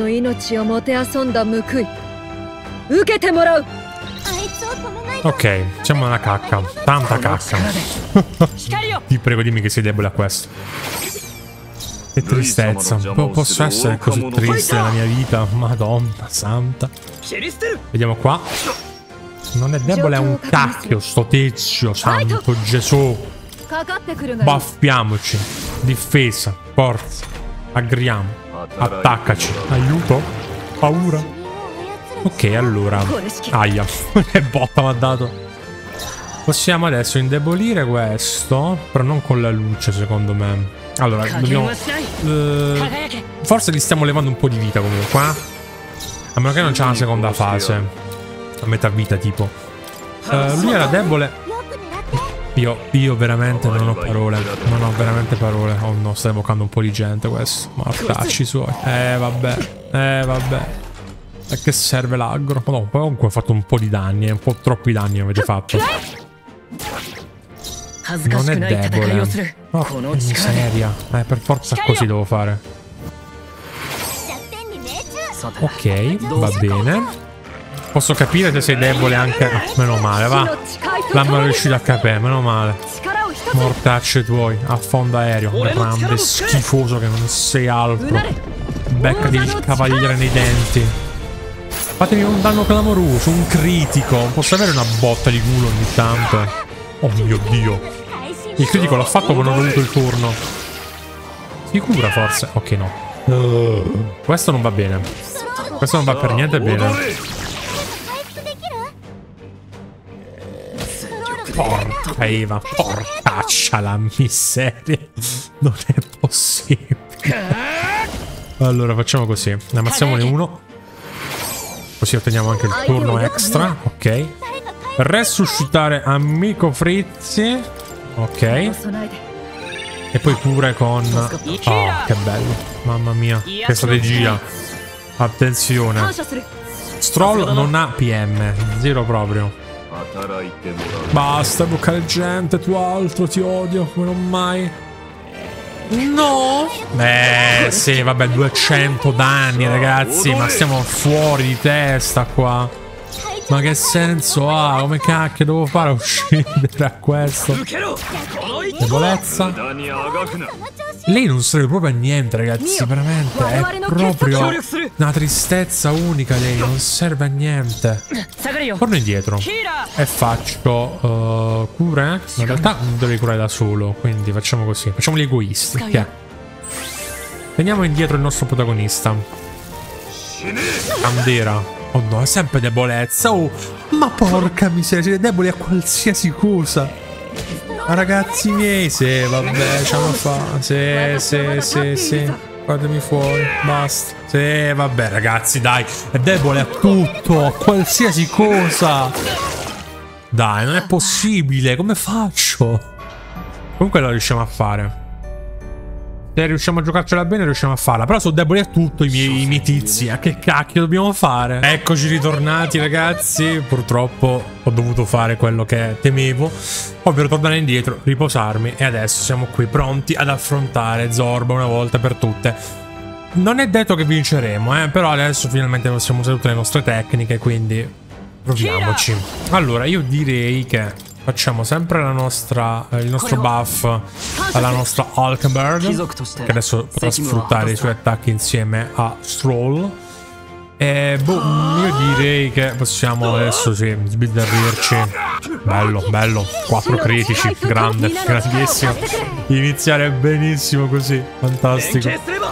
Ok, siamo una cacca. Tanta cacca. Ti prego, dimmi che sei debole a questo. Che tristezza. P- posso essere così triste nella mia vita? Madonna santa. Vediamo qua. Non è debole, è un cacchio sto tizio. Santo Gesù. Baffiamoci. Difesa. Forza. Aggriamo. Attaccaci. Aiuto. Paura. Ok, allora. Aia. Che botta mi ha dato. Possiamo adesso indebolire questo. Però non con la luce, secondo me. Allora, dobbiamo... Eh, forse gli stiamo levando un po' di vita comunque. Eh? A meno che non c'è una seconda fase. A metà vita, tipo. Eh, lui era debole. Io, io veramente non ho parole. Non ho veramente parole. Oh no, sta evocando un po' di gente questo. Mortacci suoi. Eh vabbè. Eh vabbè. A che serve l'aggro? No, poi comunque ho fatto un po' di danni. Eh. Un po' troppi danni avete fatto. Non è debole. Oh, miseria. Eh, per forza così devo fare. Ok, va bene. Posso capire se sei debole anche... Ah, meno male, va. L'hanno riuscito a capire, meno male. Mortacci tuoi. Affondo aereo. Grande schifoso che non sei altro. Becca di cavaliere nei denti. Fatemi un danno clamoroso, un critico. Posso avere una botta di culo ogni tanto? Oh mio Dio. Il critico l'ha fatto quando ho avuto il turno. Si cura forse? Ok, no. Questo non va bene. Questo non va per niente bene. Porca Eva, porcaccia la miseria. Non è possibile. Allora facciamo così. Ne ammazziamone uno. Così otteniamo anche il turno extra. Ok. Resuscitare amico Frizzi. Ok. E poi pure con... Oh, che bello. Mamma mia. Che strategia. Attenzione. Stroll non ha P M. Zero proprio. Basta bucare gente, tu altro, ti odio, come non mai. No. Eh sì, vabbè, duecento danni ragazzi. Ma stiamo fuori di testa qua. Ma che senso ha? Come cacchio devo fare a uscire da questo? Debolezza. Lei non serve proprio a niente ragazzi. Veramente è proprio una tristezza unica. Lei non serve a niente. Torno indietro e faccio uh, cure. In realtà non devi curare da solo, quindi facciamo così. Facciamo gli egoisti. Okay. Teniamo indietro il nostro protagonista. Candera. Oh no, è sempre debolezza. Oh, ma porca miseria, siete deboli a qualsiasi cosa. Ragazzi miei, sì, vabbè, ce la fa. Sì, sì, sì, sì. Guardami fuori, basta. Sì, vabbè, ragazzi, dai. È debole a tutto, a qualsiasi cosa. Dai, non è possibile. Come faccio? Comunque lo riusciamo a fare. Se riusciamo a giocarcela bene riusciamo a farla. Però sono deboli a tutto i miei, i miei tizi. A che cacchio dobbiamo fare? Eccoci ritornati ragazzi. Purtroppo ho dovuto fare quello che temevo, ovvero tornare indietro, riposarmi. E adesso siamo qui pronti ad affrontare Zorba una volta per tutte. Non è detto che vinceremo, eh, però adesso finalmente possiamo usare tutte le nostre tecniche, quindi proviamoci. Allora io direi che facciamo sempre la nostra, eh, il nostro buff alla nostra Hulkenberg, che adesso potrà sfruttare i suoi attacchi insieme a Stroll. E boh, io direi che possiamo adesso sì, sbizzarrirci. Bello, bello. Quattro critici, grande, grandissimo. Iniziare benissimo così, fantastico.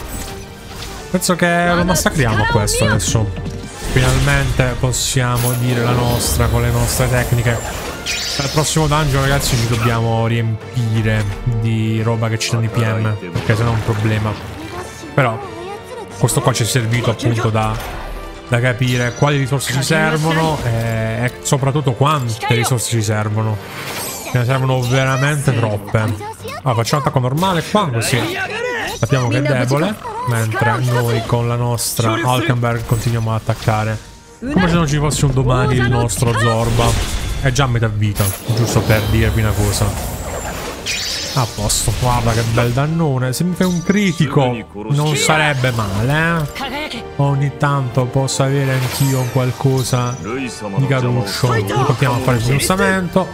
Penso che lo massacriamo questo adesso. Finalmente possiamo dire la nostra con le nostre tecniche. Al prossimo dungeon ragazzi ci dobbiamo riempire di roba che ci danno i P M, perché sennò è un problema. Però questo qua ci è servito appunto da, da capire quali risorse ci servono e, e soprattutto quante risorse ci servono. Ce ne servono veramente troppe. Allora facciamo attacco normale qua così sappiamo che è debole, mentre noi con la nostra Hulkenberg continuiamo ad attaccare come se non ci fosse un domani il nostro Zorba. È già a metà vita, giusto per dirvi una cosa. A posto, guarda che bel dannone. Se mi fai un critico non sarebbe male, eh. Ogni tanto posso avere anch'io qualcosa di caruccio. Continuiamo a fare il smustamento.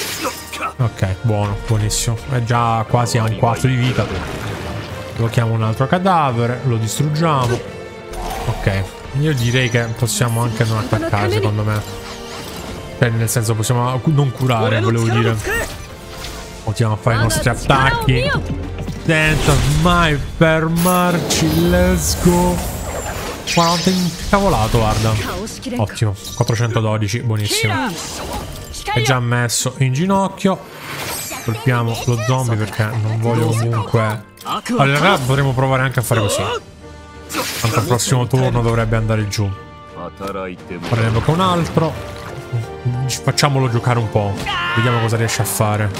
Ok, buono, buonissimo. È già quasi a un quarto di vita. Blocchiamo un altro cadavere, lo distruggiamo. Ok, io direi che possiamo anche non attaccare secondo me. Cioè, nel senso possiamo non curare, volevo dire. Continuiamo a fare i nostri attacchi senza mai fermarci. Let's go. Quanto incavolato, guarda. Ottimo, quattrocentododici, buonissimo. È già messo in ginocchio. Colpiamo lo zombie perché non voglio comunque. Allora, in realtà potremmo provare anche a fare così. Tanto al prossimo turno dovrebbe andare giù. Prendiamo con un altro. Facciamolo giocare un po'. Vediamo cosa riesce a fare.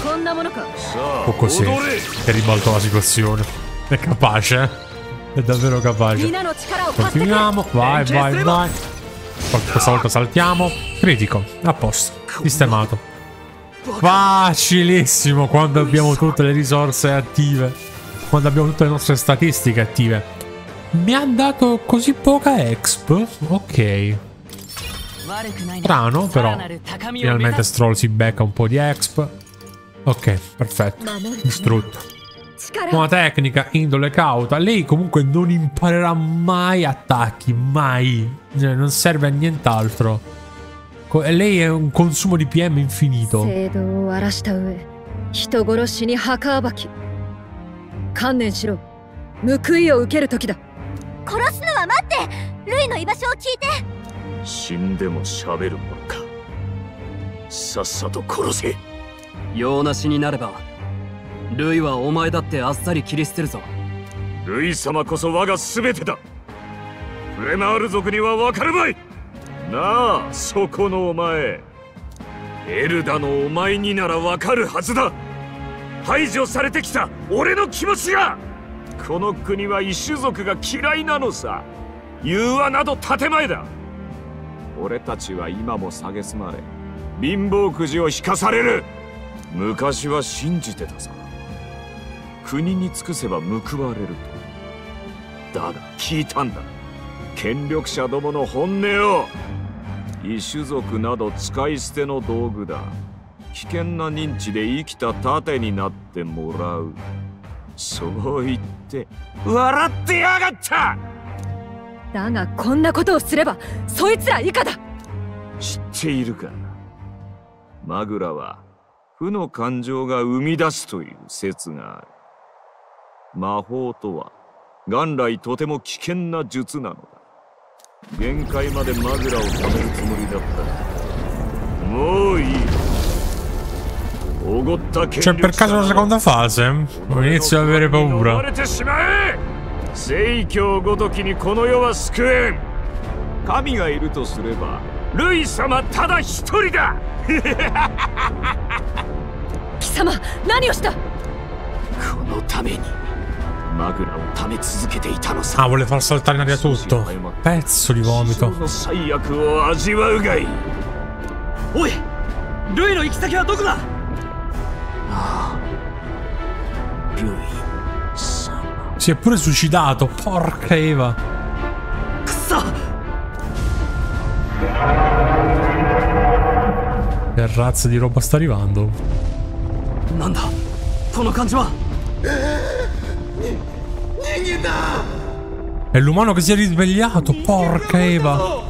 O così. E ribalto la situazione. È capace, eh? È davvero capace. Continuiamo. Vai, vai, vai. Questa volta saltiamo. Critico. A posto. Sistemato. Facilissimo quando abbiamo tutte le risorse attive. Quando abbiamo tutte le nostre statistiche attive. Mi ha dato così poca exp. Ok. Strano, però finalmente Stroll si becca un po' di exp. Ok, perfetto. Distrutto. Una tecnica, indole cauta. Lei comunque non imparerà mai attacchi, mai. Cioè, non serve a nient'altro. Lei è un consumo di P M infinito. 観念しろ。報いを受ける時だ。 殺すのは待って。ルイの居場所を聞いて。 死んでも喋るものか。さっさと殺せ。 用なしになれば、ルイはお前だってあっさり切り捨てるぞ。 ルイ様こそ我が全てだ。フレマール族には分かるまい。なあ、そこのお前。エルダのお前になら分かるはずだ。排除されてきた俺の気持ちが。この国は異種族が嫌いなのさ。融和など建前だ。俺たちは今も蔑まれ、貧乏くじを引かされる。昔は信じてたさ。国に尽くせば報われると。だが聞いたんだ、権力者どもの本音を。異種族など使い捨ての道具だ。危険な認知で生きた盾になってもらう。そう言って笑ってやがった。 だがこんなことをすればそいつら以下だ。 知っているか。マグラは負の感情が生み出すという説がある。魔法とは元来とても危険な術なのだ。限界までマグラを止めるつもりだったが、もういい。 C'è per caso la seconda fase? Inizio ad avere paura. 聖教ごときにこの世は救えん。神がいるとすればルイ様ただ一人だ。 貴様何をした。 このためにマグラを貯め続けていたのさ。 Ah, vuole far saltare in aria tutto. Pezzo di vomito. 最悪を味わうがいい。 おい、ルイの行き先はどこだ。 Si è pure suicidato, porca Eva. Che razza di roba sta arrivando? È l'umano che si è risvegliato, porca Eva.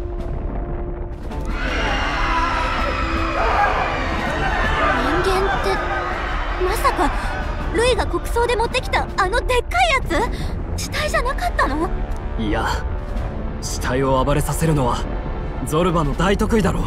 ルイが国葬で持ってきたあのでっかいやつ、死体じゃなかったの？ いや、死体を暴れさせるのはゾルバの大得意だろう。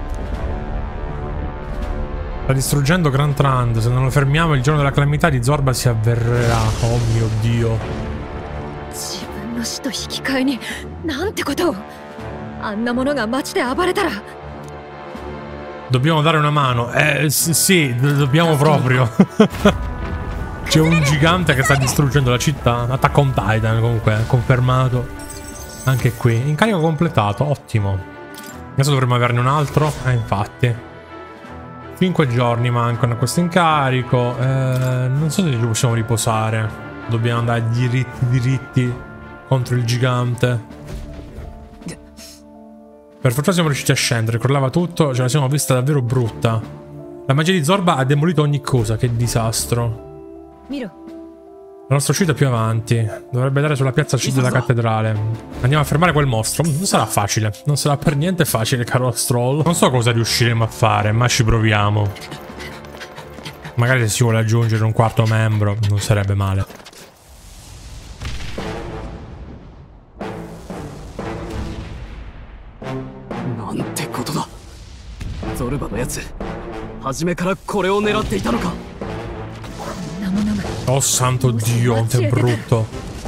Sta distruggendo Gran Trand. Se non lo fermiamo il giorno della calamità di Zorba si avvererà. Oh mio Dio. 自分の死と引き換えになんてことを。あんなものが街で暴れたら。 Dobbiamo dare una mano. Eh sì, dobbiamo proprio. C'è un gigante che sta distruggendo la città. Attack on Titan, comunque, confermato. Anche qui. Incarico completato, ottimo. Adesso dovremmo averne un altro. Eh, infatti. Cinque giorni mancano a questo incarico. Eh, non so se ci possiamo riposare. Dobbiamo andare diritti, diritti contro il gigante. Per fortuna siamo riusciti a scendere. Crollava tutto. Ce la siamo vista davvero brutta. La magia di Zorba ha demolito ogni cosa. Che disastro. La nostra uscita è più avanti. Dovrebbe dare sulla piazza sud della cattedrale. Andiamo a fermare quel mostro. Non sarà facile. Non sarà per niente facile, caro Stroll. Non so cosa riusciremo a fare, ma ci proviamo. Magari se si vuole aggiungere un quarto membro non sarebbe male. Nante koto da. Zorba no yatsu. Hajime kara kore o neratte ita no ka? Oh santo Dio, quanto è brutto.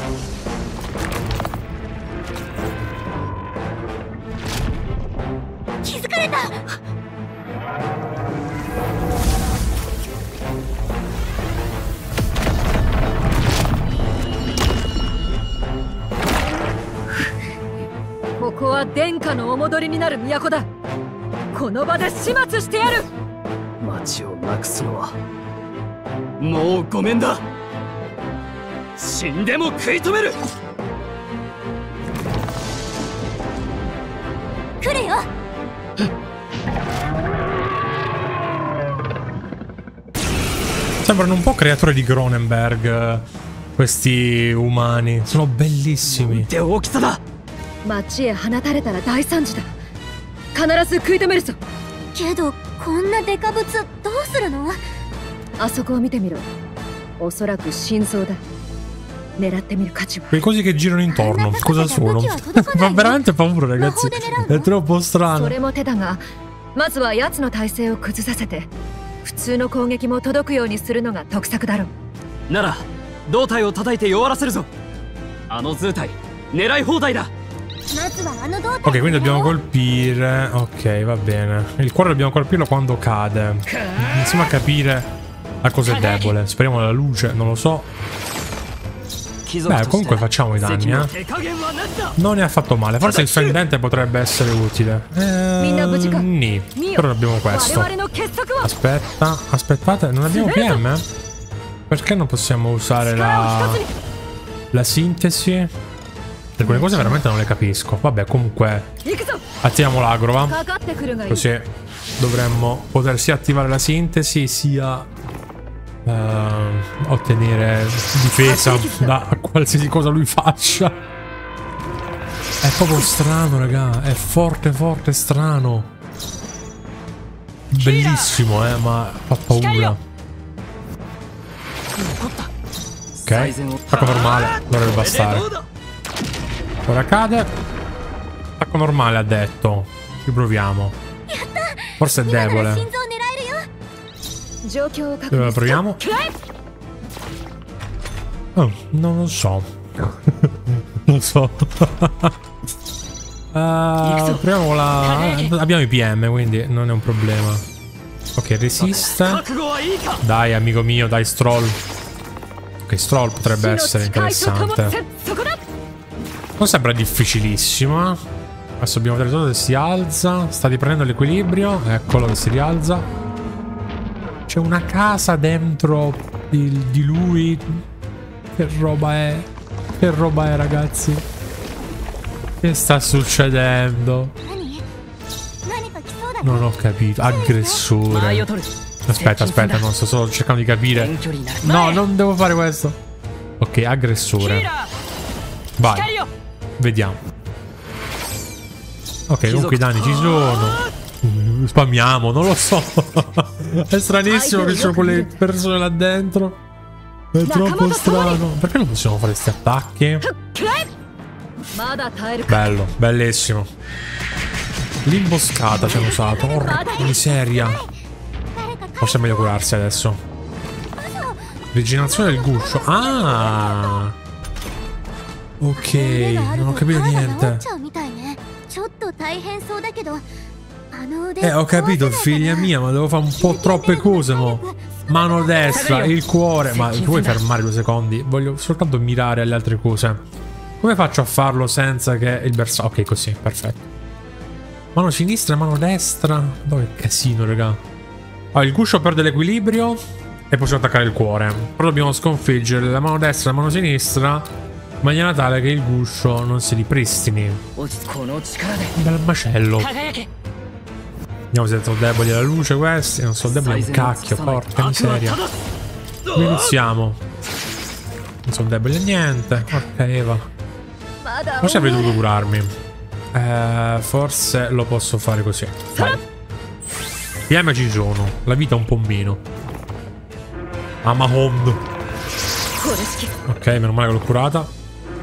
Questo è Denkaのお戻りになる都だ。この場で始末してやる。 町をなくすのはもうごめんだ。死んでも食い止める。 来るよ。 Sembrano un po' creature di Cronenberg, questi umani. Sono bellissimi. 町へ放たれたら大惨事だ。必ず食い止めるぞ。 けどこんなデカブツどうするの？ あそこを見てみろ。おそらく心臓だ。狙ってみる価値は。 Quei cosi che girano intorno, cosa sono? Fa veramente paura, ragazzi. È troppo strano. それも手だが、まずは奴の体勢を崩させて、普通の攻撃も届くようにするのが得策だろう。 なら胴体を叩いて弱らせるぞ。あの図体狙い放題だ。 Ok, quindi dobbiamo colpire. Ok, va bene. Il cuore dobbiamo colpirlo quando cade. Iniziamo a capire a cosa è debole. Speriamo la luce, non lo so. Beh, comunque facciamo i danni, eh. Non ne ha fatto male. Forse il fendente potrebbe essere utile. Eh, nì. Però abbiamo questo. Aspetta, aspettate, non abbiamo P M? Perché non possiamo usare la la sintesi? Alcune cose veramente non le capisco. Vabbè, comunque attiviamo l'agro, va? Così dovremmo poter sia attivare la sintesi sia uh, ottenere difesa da qualsiasi cosa lui faccia. È proprio strano, raga. È forte, forte, strano. Bellissimo, eh, ma fa paura. Ok, attacco normale, dovrebbe bastare. Ora cade. Attacco normale ha detto. Riproviamo. Forse è debole. Dove proviamo? Oh, non lo so. Non so. uh, proviamo la... Abbiamo i P M, quindi non è un problema. Ok, resiste. Dai, amico mio, dai, Stroll. Ok, Stroll potrebbe essere interessante. Non sembra difficilissimo, eh? Adesso dobbiamo vedere solo se si alza. Sta riprendendo l'equilibrio. Eccolo che si rialza. C'è una casa dentro di, di lui. Che roba è? Che roba è, ragazzi? Che sta succedendo? Non ho capito. Aggressore. Aspetta, aspetta, non sto solo cercando di capire. No, non devo fare questo. Ok, aggressore. Vai. Vediamo. Ok, comunque i danni ci sono. Spammiamo, non lo so. È stranissimo che ci sono quelle persone là dentro. È troppo strano. Perché non possiamo fare questi attacchi? Bello, bellissimo. L'imboscata ci hanno usato. Porca miseria. Forse è meglio curarsi adesso. Rigenerazione del guscio. Ah! Ok, non ho capito niente. Eh, ho capito, figlia mia, ma devo fare un po' troppe cose, mo. Mano destra, il cuore. Ma puoi fermare due secondi? Voglio soltanto mirare alle altre cose. Come faccio a farlo senza che il bersaglio... Ok, così, perfetto. Mano sinistra e mano destra. Dove casino, raga. Ah, il guscio perde l'equilibrio e possiamo attaccare il cuore. Però dobbiamo sconfiggere la mano destra e la mano sinistra in maniera tale che il guscio non si ripristini. Un bel macello. Vediamo se sono deboli alla luce questi. Non sono deboli a un cacchio, porca miseria. Come iniziamo? Non sono deboli a niente. Porca Eva. Forse avrei dovuto curarmi. Eh, forse lo posso fare così. Vai. P M ci sono. La vita è un po' meno. Amahond. Ok, meno male che l'ho curata.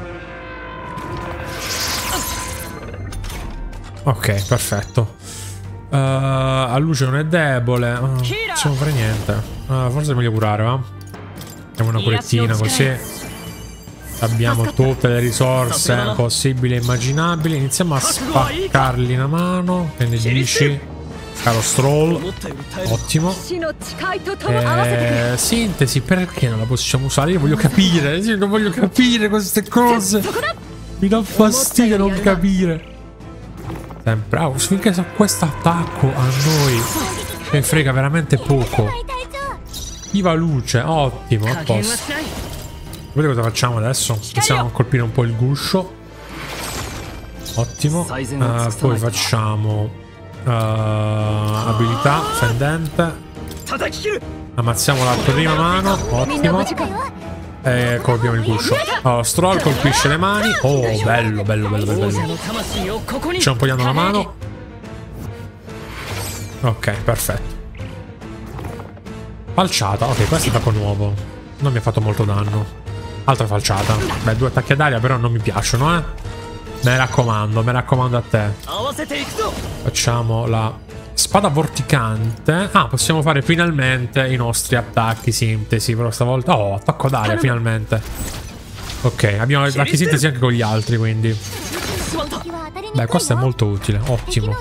Ok, perfetto. Uh, a luce non è debole. Uh, non possiamo fare niente. Uh, forse è meglio curare, va? Facciamo una curettina così. Abbiamo tutte le risorse possibili e immaginabili. Iniziamo a spaccargli una mano. Che ne dici? Caro Stroll. Ottimo. Eh, sintesi, perché non la possiamo usare? Io voglio capire. Io non voglio capire queste cose. Mi dà fastidio non capire. Sempre. Ah, finché sa questo attacco a noi ne frega veramente poco. Viva luce, ottimo, a posto. Vedete cosa facciamo adesso? Iniziamo a colpire un po' il guscio. Ottimo. Uh, poi facciamo uh, abilità fendente. Uh, Ammazziamo la prima mano. Ottimo. E colpiamo il guscio. Allora, Stroll colpisce le mani. Oh, bello, bello, bello, bello, bello. C'è un po' di danno alla mano. Ok, perfetto. Falciata. Ok, questo è attacco nuovo. Non mi ha fatto molto danno. Altra falciata. Beh, due attacchi ad aria però non mi piacciono, eh. Me raccomando, me raccomando a te. Facciamo la spada vorticante. Ah, possiamo fare finalmente i nostri attacchi sintesi. Però stavolta... Oh, attacco ad aria finalmente. Ok, abbiamo attacchi sintesi anche con gli altri, quindi... Beh, questo è molto utile. Ottimo.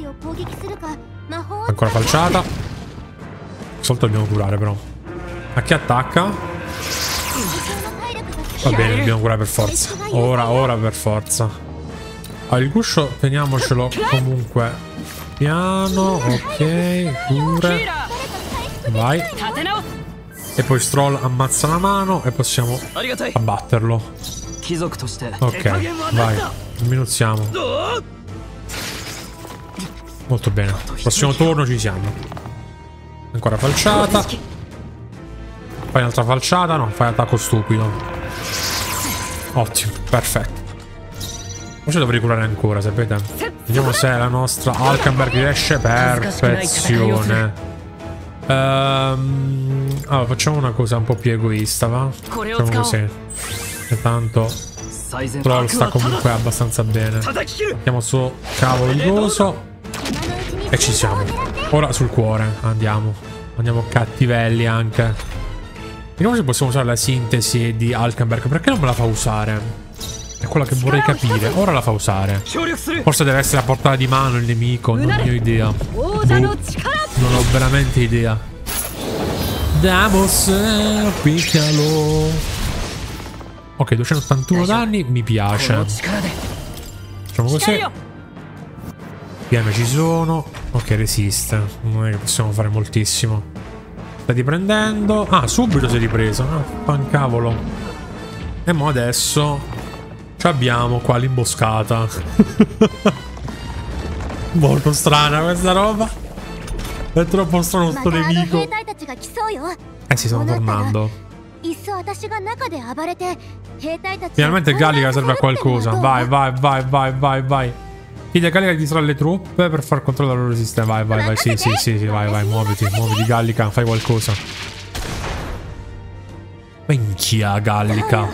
Ancora falciata. Soltanto dobbiamo curare però. A chi attacca? Va bene, dobbiamo curare per forza. Ora, ora per forza. Allora, il guscio teniamocelo comunque piano. Ok, cure. Vai. E poi Stroll ammazza la mano e possiamo abbatterlo. Ok, vai. Diminuziamo. Molto bene. Prossimo turno ci siamo. Ancora falciata. Fai un'altra falciata. No, fai attacco stupido. Ottimo, perfetto. Forse dovrei curare ancora, sapete? Vediamo se la nostra Alkenberg riesce. Perfezione. Ehm, allora, facciamo una cosa un po' più egoista, va? Facciamo così. E tanto Troll sta comunque abbastanza bene. Mettiamo su cavolo di coso. E ci siamo. Ora sul cuore andiamo. Andiamo cattivelli anche. Vediamo se possiamo usare la sintesi di Alkenberg. Perché non me la fa usare? È quella che vorrei capire. Ora la fa usare. Forse deve essere a portata di mano il nemico. Non ne ho idea. Boh. Non ho veramente idea. Damos, picchialo. Ok, duecentottantuno danni. Mi piace. Facciamo così. Piano ci sono. Ok, resiste. Non è che possiamo fare moltissimo. Sta riprendendo. Ah, subito si è ripreso. Ah, pancavolo. E mo adesso ci abbiamo qua l'imboscata. Molto strana questa roba. È troppo strano sto nemico. Eh, si stanno tornando. Finalmente Gallica serve a qualcosa. Vai, vai, vai, vai, vai, vai. Chiede a Gallica di distrarre le truppe per far controllare il loro sistema. Vai, vai, vai. Sì, sì, sì, sì, vai, vai, muoviti, muoviti Gallica, fai qualcosa. Minchia Gallica.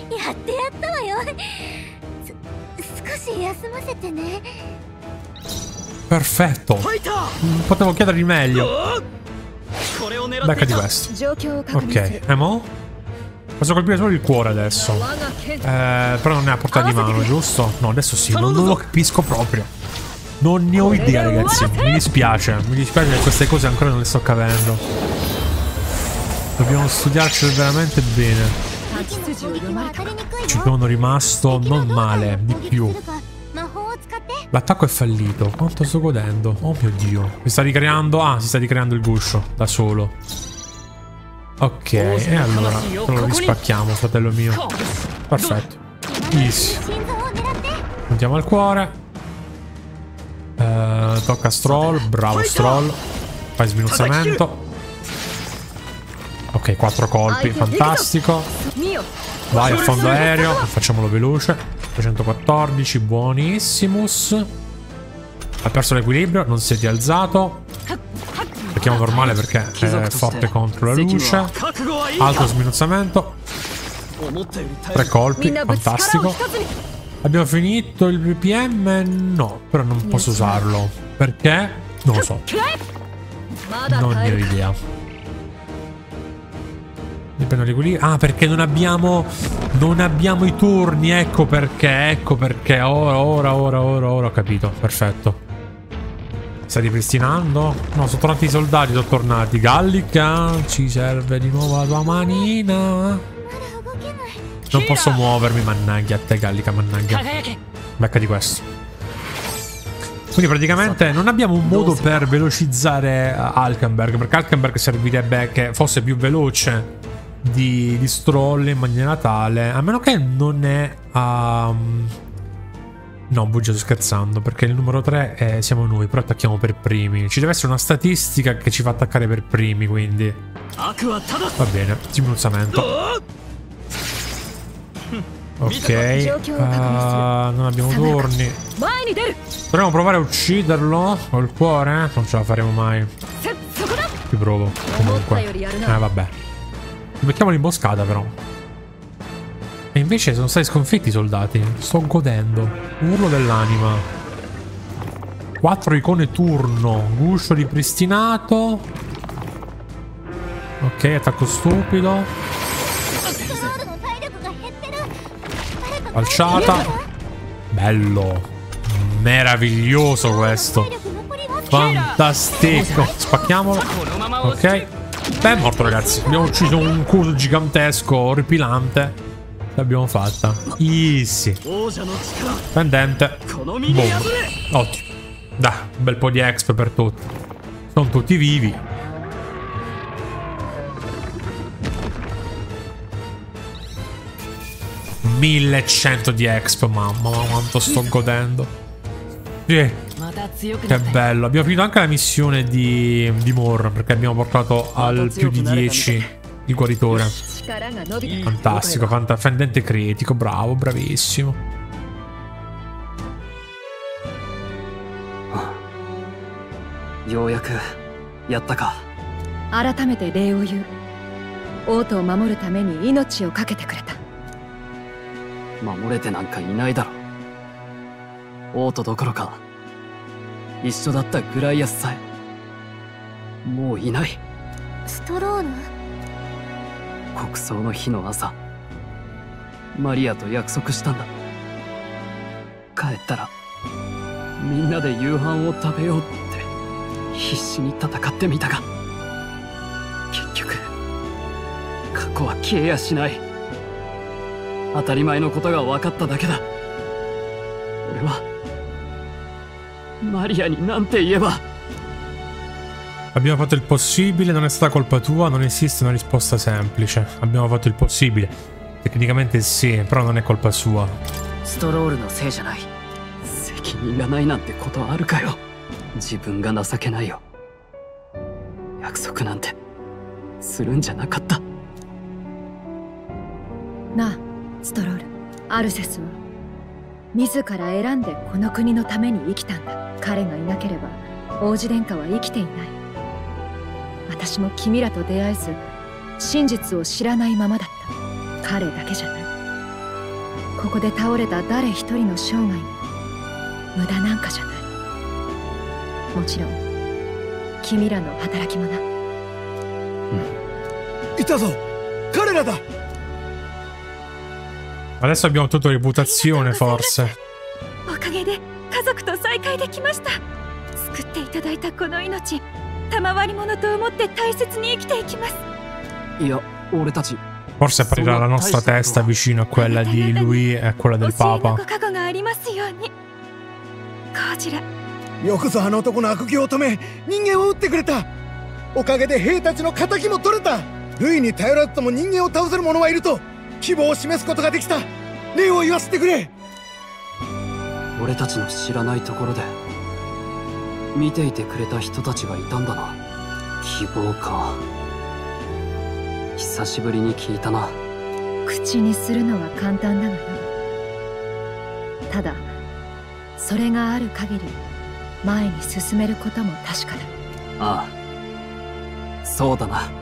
Perfetto. Potevo chiedere di meglio. Becca di questo. Ok, e mo? Posso colpire solo il cuore adesso. Eh, però non è a portata di mano, giusto? No, adesso sì, non, non lo capisco proprio. Non ne ho idea, ragazzi. Mi dispiace. Mi dispiace che queste cose ancora non le sto capendo. Dobbiamo studiarcele veramente bene. Ci sono rimasto non male, di più. L'attacco è fallito. Quanto sto godendo? Oh mio Dio. Si sta ricreando. Ah, si sta ricreando il guscio da solo. Ok, e allora lo rispacchiamo, fratello mio. Perfetto. Easy. Andiamo al cuore. uh, Tocca a Stroll. Bravo Stroll. Fai sminuzzamento. Ok, quattro colpi. Fantastico. Vai a fondo aereo. Facciamolo veloce. trecentoquattordici. Buonissimus. Ha perso l'equilibrio. Non si è rialzato. Mettiamo normale perché è forte contro la luce. Altro sminuzzamento. Tre colpi. Fantastico. Abbiamo finito il B P M? No, però non posso usarlo. Perché? Non lo so. Non ne ho idea. Dipende di quelli. Ah, perché non abbiamo. Non abbiamo i turni. Ecco perché. Ecco perché. Ora, ora, ora, ora, ora ho capito. Perfetto. Stai ripristinando? No, sono tornati i soldati, sono tornati. Gallica, ci serve di nuovo la tua manina. Non posso muovermi, mannaggia a te Gallica, mannaggia. Becca di questo. Quindi praticamente non abbiamo un modo per velocizzare Alkenberg, perché Alkenberg servirebbe che fosse più veloce di, di Stroll in maniera tale, a meno che non è um, No, bugia, sto scherzando, perché il numero tre eh, siamo noi, però attacchiamo per primi. Ci deve essere una statistica che ci fa attaccare per primi, quindi... Va bene, sminuzzamento. Ok, uh, non abbiamo turni. Dovremmo provare a ucciderlo col cuore? Non ce la faremo mai. Ci provo, comunque. Eh, vabbè. Becchiamo l'imboscata, però. E invece sono stati sconfitti i soldati. Sto godendo. Urlo dell'anima. Quattro icone turno. Guscio ripristinato. Ok, attacco stupido. Falciata. Bello. Meraviglioso questo. Fantastico. Spacchiamolo. Ok. Beh, è morto, ragazzi. Abbiamo ucciso un coso gigantesco, orripilante. L'abbiamo fatta. Easy. Pendente. Boom. Ottimo. Dai, un bel po' di exp per tutti. Sono tutti vivi. millecento di exp. Mamma, quanto sto godendo. Sì. Che bello. Abbiamo finito anche la missione di, di Moore, perché abbiamo portato al più di dieci il guaritore. Fantastico, fanta fendente critico, bravo, bravissimo. Stroll? 国葬の日の朝、マリアと約束したんだ。帰ったらみんなで夕飯を食べようって必死に戦ってみたが、結局過去は消えやしない。当たり前のことが分かっただけだ。俺はマリアになんて言えば。 Abbiamo fatto il possibile, non è stata colpa tua, non esiste una risposta semplice. Abbiamo fatto il possibile. Tecnicamente sì, però non è colpa sua. Strollのせいじゃない。責任がないなんてことあるかよ。自分が情けないよ。約束なんてするんじゃなかった。 なあ、ストロール。アルセスは自ら選んでこの国のために生きたんだ。彼がいなければ王子殿下は生きていない。 私も君らと出会えず真実を知らないままだった。彼だけじゃない。ここで倒れた誰一人の生涯も無駄なんかじゃない。もちろん君らの働きもな。うん。 いたぞ、彼らだ。 Adesso abbiamo tutta reputazione, forse. おかげで家族と再会できました。救っていただいたこの命。 賜り物と思って大切に生きていきます。いや、俺たち Forse apparirà la nostra testa vicino a quella di lui e a quella del Papa. よくぞあの男の悪行を止め、人間を撃ってくれた。おかげで兵たちの仇も取れた。ルイに頼らずとも人間を倒せる者はいると希望を示すことができた。礼を言わせてくれ。 俺たちの知らないところで 見ていてくれた人たちがいたんだな。希望か。久しぶりに聞いたな。 口にするのは簡単だがな。ただそれがある限り前に進めることも確かだ。 ああ、そうだな。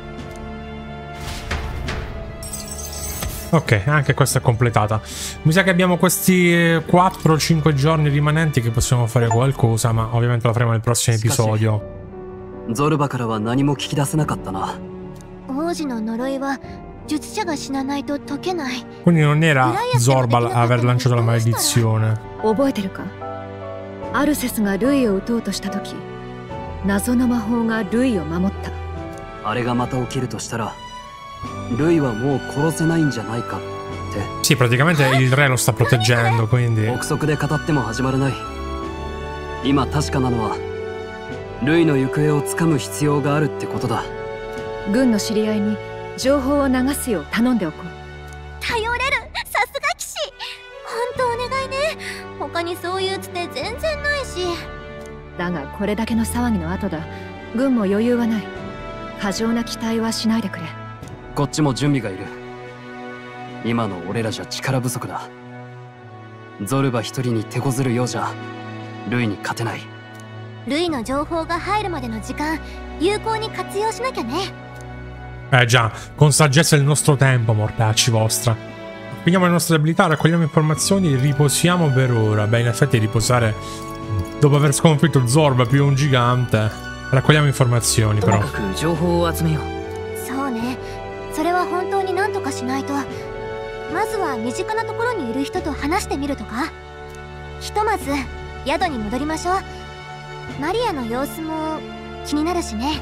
Ok, anche questa è completata. Mi sa che abbiamo questi quattro cinque giorni rimanenti che possiamo fare qualcosa, ma ovviamente lo faremo nel prossimo episodio. Zorba からは何も聞き出せなかったな。 王子の呪いは術者が死なないと解けない。 Quindi non era Zorba a aver lanciato la maledizione. 覚えてるか？アルセスがルイを撃とうとした時、謎の魔法がルイを守った。 あれがまた起きるとしたら luiはもう殺せないんじゃないかって。 Sì, praticamente il re lo sta proteggendo, quindi 憶測で語っても始まらない。今確かなのはルイの行方をつかむ必要があるってことだ。 軍の知り合いに情報を流すよう頼んでおこう。 頼れる。さすが騎士。本当お願いね。他他にそういうつて全然ないし。 だがこれだけの騒ぎの後だ。軍も余裕はない。過剰な期待はしないでくれ。 こっちも準備がいる。今の俺らじゃ力不足だ。ゾルバ一人に手こずるようじゃルイに勝てない。 ルイの情報が入るまでの時間有効に活用しなきゃね。 Eh già, con saggezza il nostro tempo, mortacci vostra. Finiamo le nostre abilità, raccogliamo informazioni, riposiamo per ora. Beh, in effetti riposare dopo aver sconfitto Zorba più un gigante. Raccogliamo informazioni però. そうね、それは本当に何とかしないと。まずは身近なところにいる人と話してみるとか。ひとまず宿に戻りましょう。マリアの様子も気になるしね。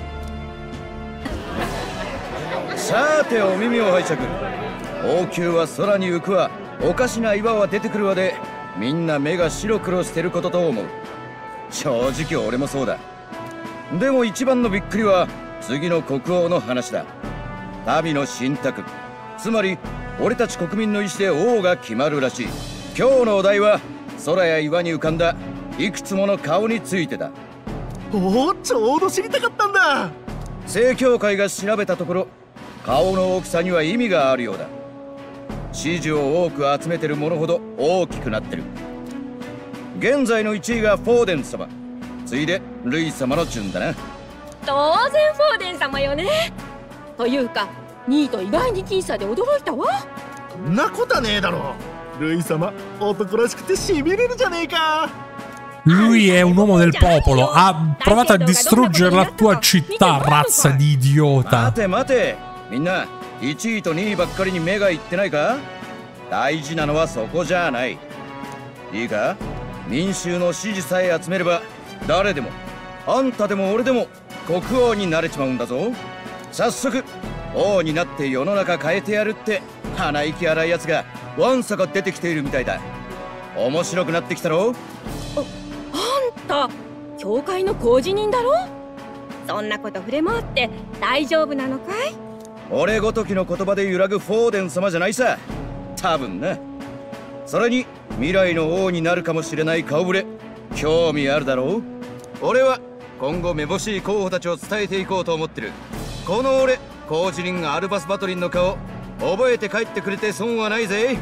さてお耳を拝借。王宮は空に浮くわ、おかしな岩は出てくるわで、みんな目が白黒してることと思う。正直俺もそうだ。でも一番のびっくりは次の国王の話だ。民の信託、つまり俺たち国民の意志で王が決まるらしい。今日のお題は空や岩に浮かんだいくつもの顔についてだ。 おお、ちょうど知りたかったんだ。 正教会が調べたところ、顔の大きさには意味があるようだ。支持を多く集めてるものほど大きくなってる。現在のいちいがフォーデン様、次いでルイ様の順だな。 当然フォーデン様よね。というかにいと意外に僅差で驚いたわ。 そんなことはねえだろ。ルイ様男らしくてしびれるじゃねえか。 Lui è un uomo del popolo, ha provato a distruggere la tua città, razza di idiota. 待て待て、みんないちいとにいばっかりに目がいってないか。大事なのはそこじゃない。いいか、民衆の支持さえ集めれば誰でもあんたでも俺でも国王になれちまうんだぞ。早速王になって世の中変えてやるって鼻息荒いやつがわんさか出てきているみたいだ。面白くなってきたろ。 あんた教会の工事人だろ。そんなこと触れ回って大丈夫なのかい。 俺ごときの言葉で揺らぐフォーデン様じゃないさ、多分な。それに未来の王になるかもしれない顔ぶれ、興味あるだろう。俺は今後めぼしい候補たちを伝えていこうと思ってる。この俺工事人アルバス・バトリンの顔覚えて帰ってくれて損はないぜ。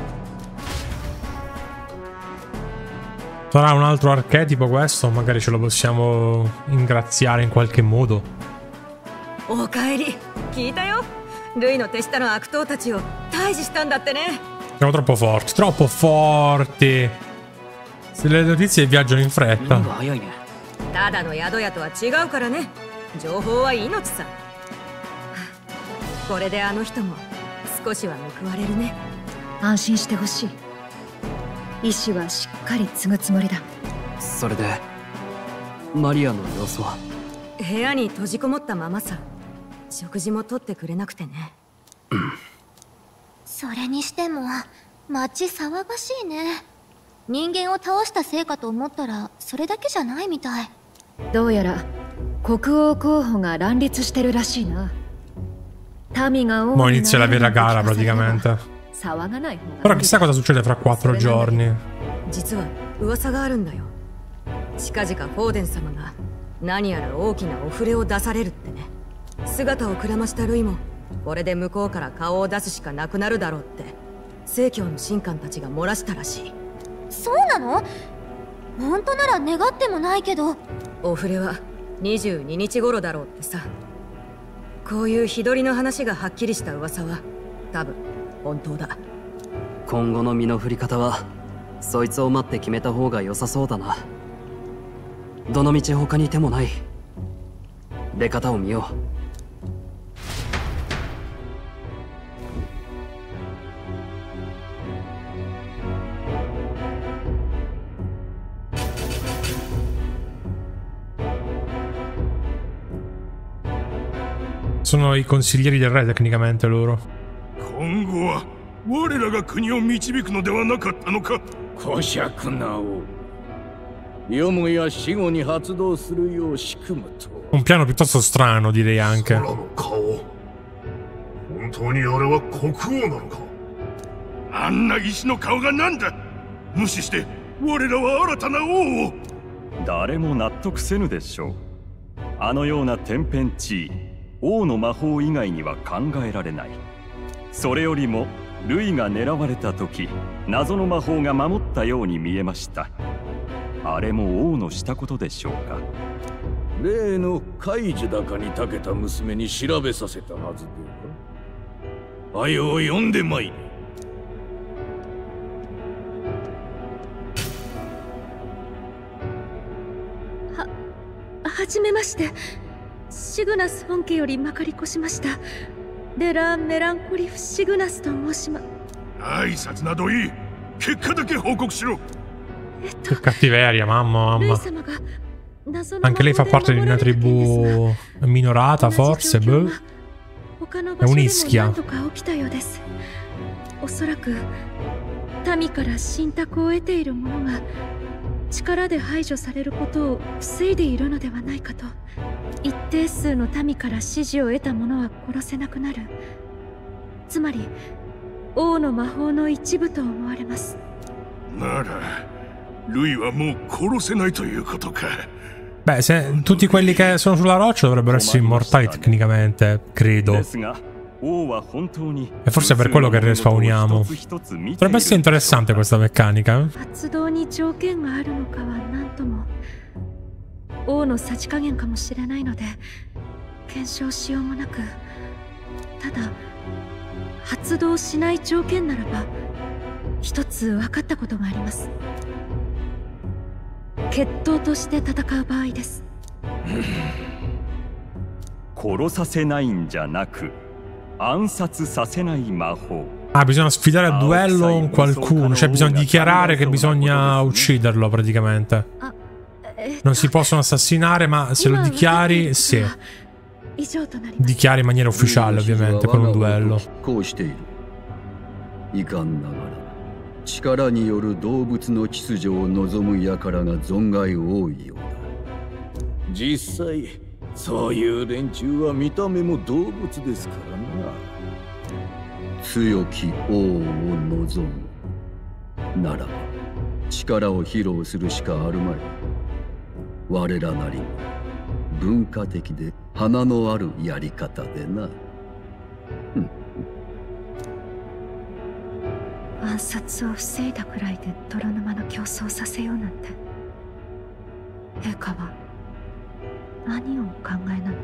Sarà un altro archetipo questo? Magari ce lo possiamo ingraziare in qualche modo. おかえり。聞いたよ。ルイの手下の悪党たちを退治したんだってね。 Siamo troppo forti, troppo forti. Se le notizie viaggiano in fretta. ただの宿屋とは違うからね。情報は命さ。これであの人も少しは報われるね。 安心してほしい。意志はしっかり継ぐつもりだ。 それでマリアの様子は。 部屋に閉じこもったままさ。食事も取ってくれなくてね。 うん、それにしても街騒がしいね。人間を倒したせいかと思ったらそれだけじゃないみたい。 どうやら国王候補が乱立してるらしいな。民が王 Mo' inizia la vera gara praticamente. 騒がない方が。 Però chissà cosa succede fra quattro giorni. 実は噂があるんだよ。近々フォーデン様が何やら大きなお触れを出されるってね。姿をくらましたルイもこれで向こうから顔を出すしかなくなるだろうって正教の神官たちが漏らしたらしい。 そうなの？本当なら願ってもないけど。 お触れはにじゅうににち頃だろうってさ。こういう日取りの話がはっきりした噂は多分本当だ。 今後の身の振り方はそいつを待って決めた方が良さそうだな。どのみち他に手もない。出方を見よう。 Sono i consiglieri del re tecnicamente loro. 今後は我らが国を導くのではなかったのか。 小尺なおよもや死後に発動するよう仕組むと。 Un piano piuttosto strano direi anche. 空の顔、本当にあれは国王なのか。あんな石の顔がなんだ。無視して我らは新たな王を。 誰も納得せぬでしょう。あのような天変地異、王の魔法以外には考えられない。それよりもルイが狙われた時、謎の魔法が守ったように見えました。あれも王のしたことでしょうか。 例の海樹高に長けた娘に調べさせたはずでは。あよを呼んでまいれ。 は、はじめまして。シグナス本家よりまかり越しました。レラ・メランコリフ・シグナスと申しま。 挨拶などいい。結果だけ報告しろ。 Che cattiveria, mamma, mamma. Anche lei fa parte di una tribù minorata, forse, boh. È un'ischia. おそらく民から信託を得ている者が力で排除されることを防いでいるのではないかと。一定数の民から支持を得た者は殺せなくなる。つまり王の魔法の一部と思われます。 ならルイはもう殺せないということか。 Beh, se tutti quelli che sono sulla roccia dovrebbero essere immortali tecnicamente, credo. E forse è per quello che respawniamo. Potrebbe essere interessante questa meccanica. Eh? 発動に条件があるのかは何とも。王のさじ加減かもしれないので検証しようもなく。ただ発動しない条件ならば一つ分かったことがあります。決闘として戦う場合です。 殺させないんじゃなく暗殺させない魔法。 Ah, bisogna sfidare a duello qualcuno, cioè bisogna dichiarare che bisogna ucciderlo praticamente. Non si possono assassinare, ma se lo dichiari, sì. Dichiari in maniera ufficiale, ovviamente, con un duello. 力による動物の秩序を望む輩が存外多いようだ。 実際そういう連中は見た目も動物ですからな。 強き王を望むならば力を披露するしかあるまい。我らなりに文化的で華のあるやり方でな。 暗殺を防いだくらいで泥沼の競争させようなんて。陛下は何をお考えなの？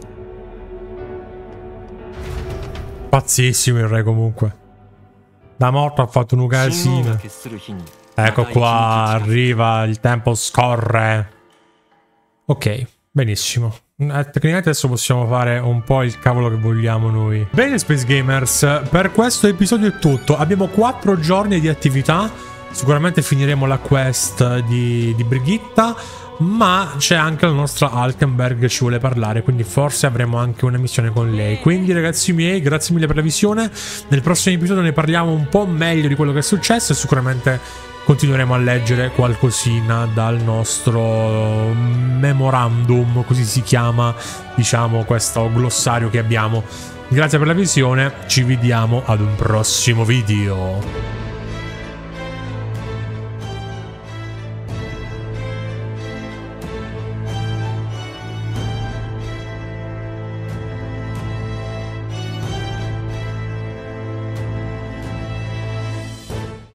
Pazzissimo il re comunque. Da morto ha fatto un casino. Ecco qua, arriva, il tempo scorre. Ok, benissimo. Tecnicamente adesso possiamo fare un po' il cavolo che vogliamo noi. Bene Space Gamers, per questo episodio è tutto. Abbiamo quattro giorni di attività. Sicuramente finiremo la quest di, di Brigitta, ma c'è anche la nostra Alkenberg che ci vuole parlare, quindi forse avremo anche una missione con lei. Quindi ragazzi miei, grazie mille per la visione. Nel prossimo episodio ne parliamo un po' meglio di quello che è successo e sicuramente continueremo a leggere qualcosina dal nostro memorandum, così si chiama, diciamo, questo glossario che abbiamo. Grazie per la visione, ci vediamo ad un prossimo video.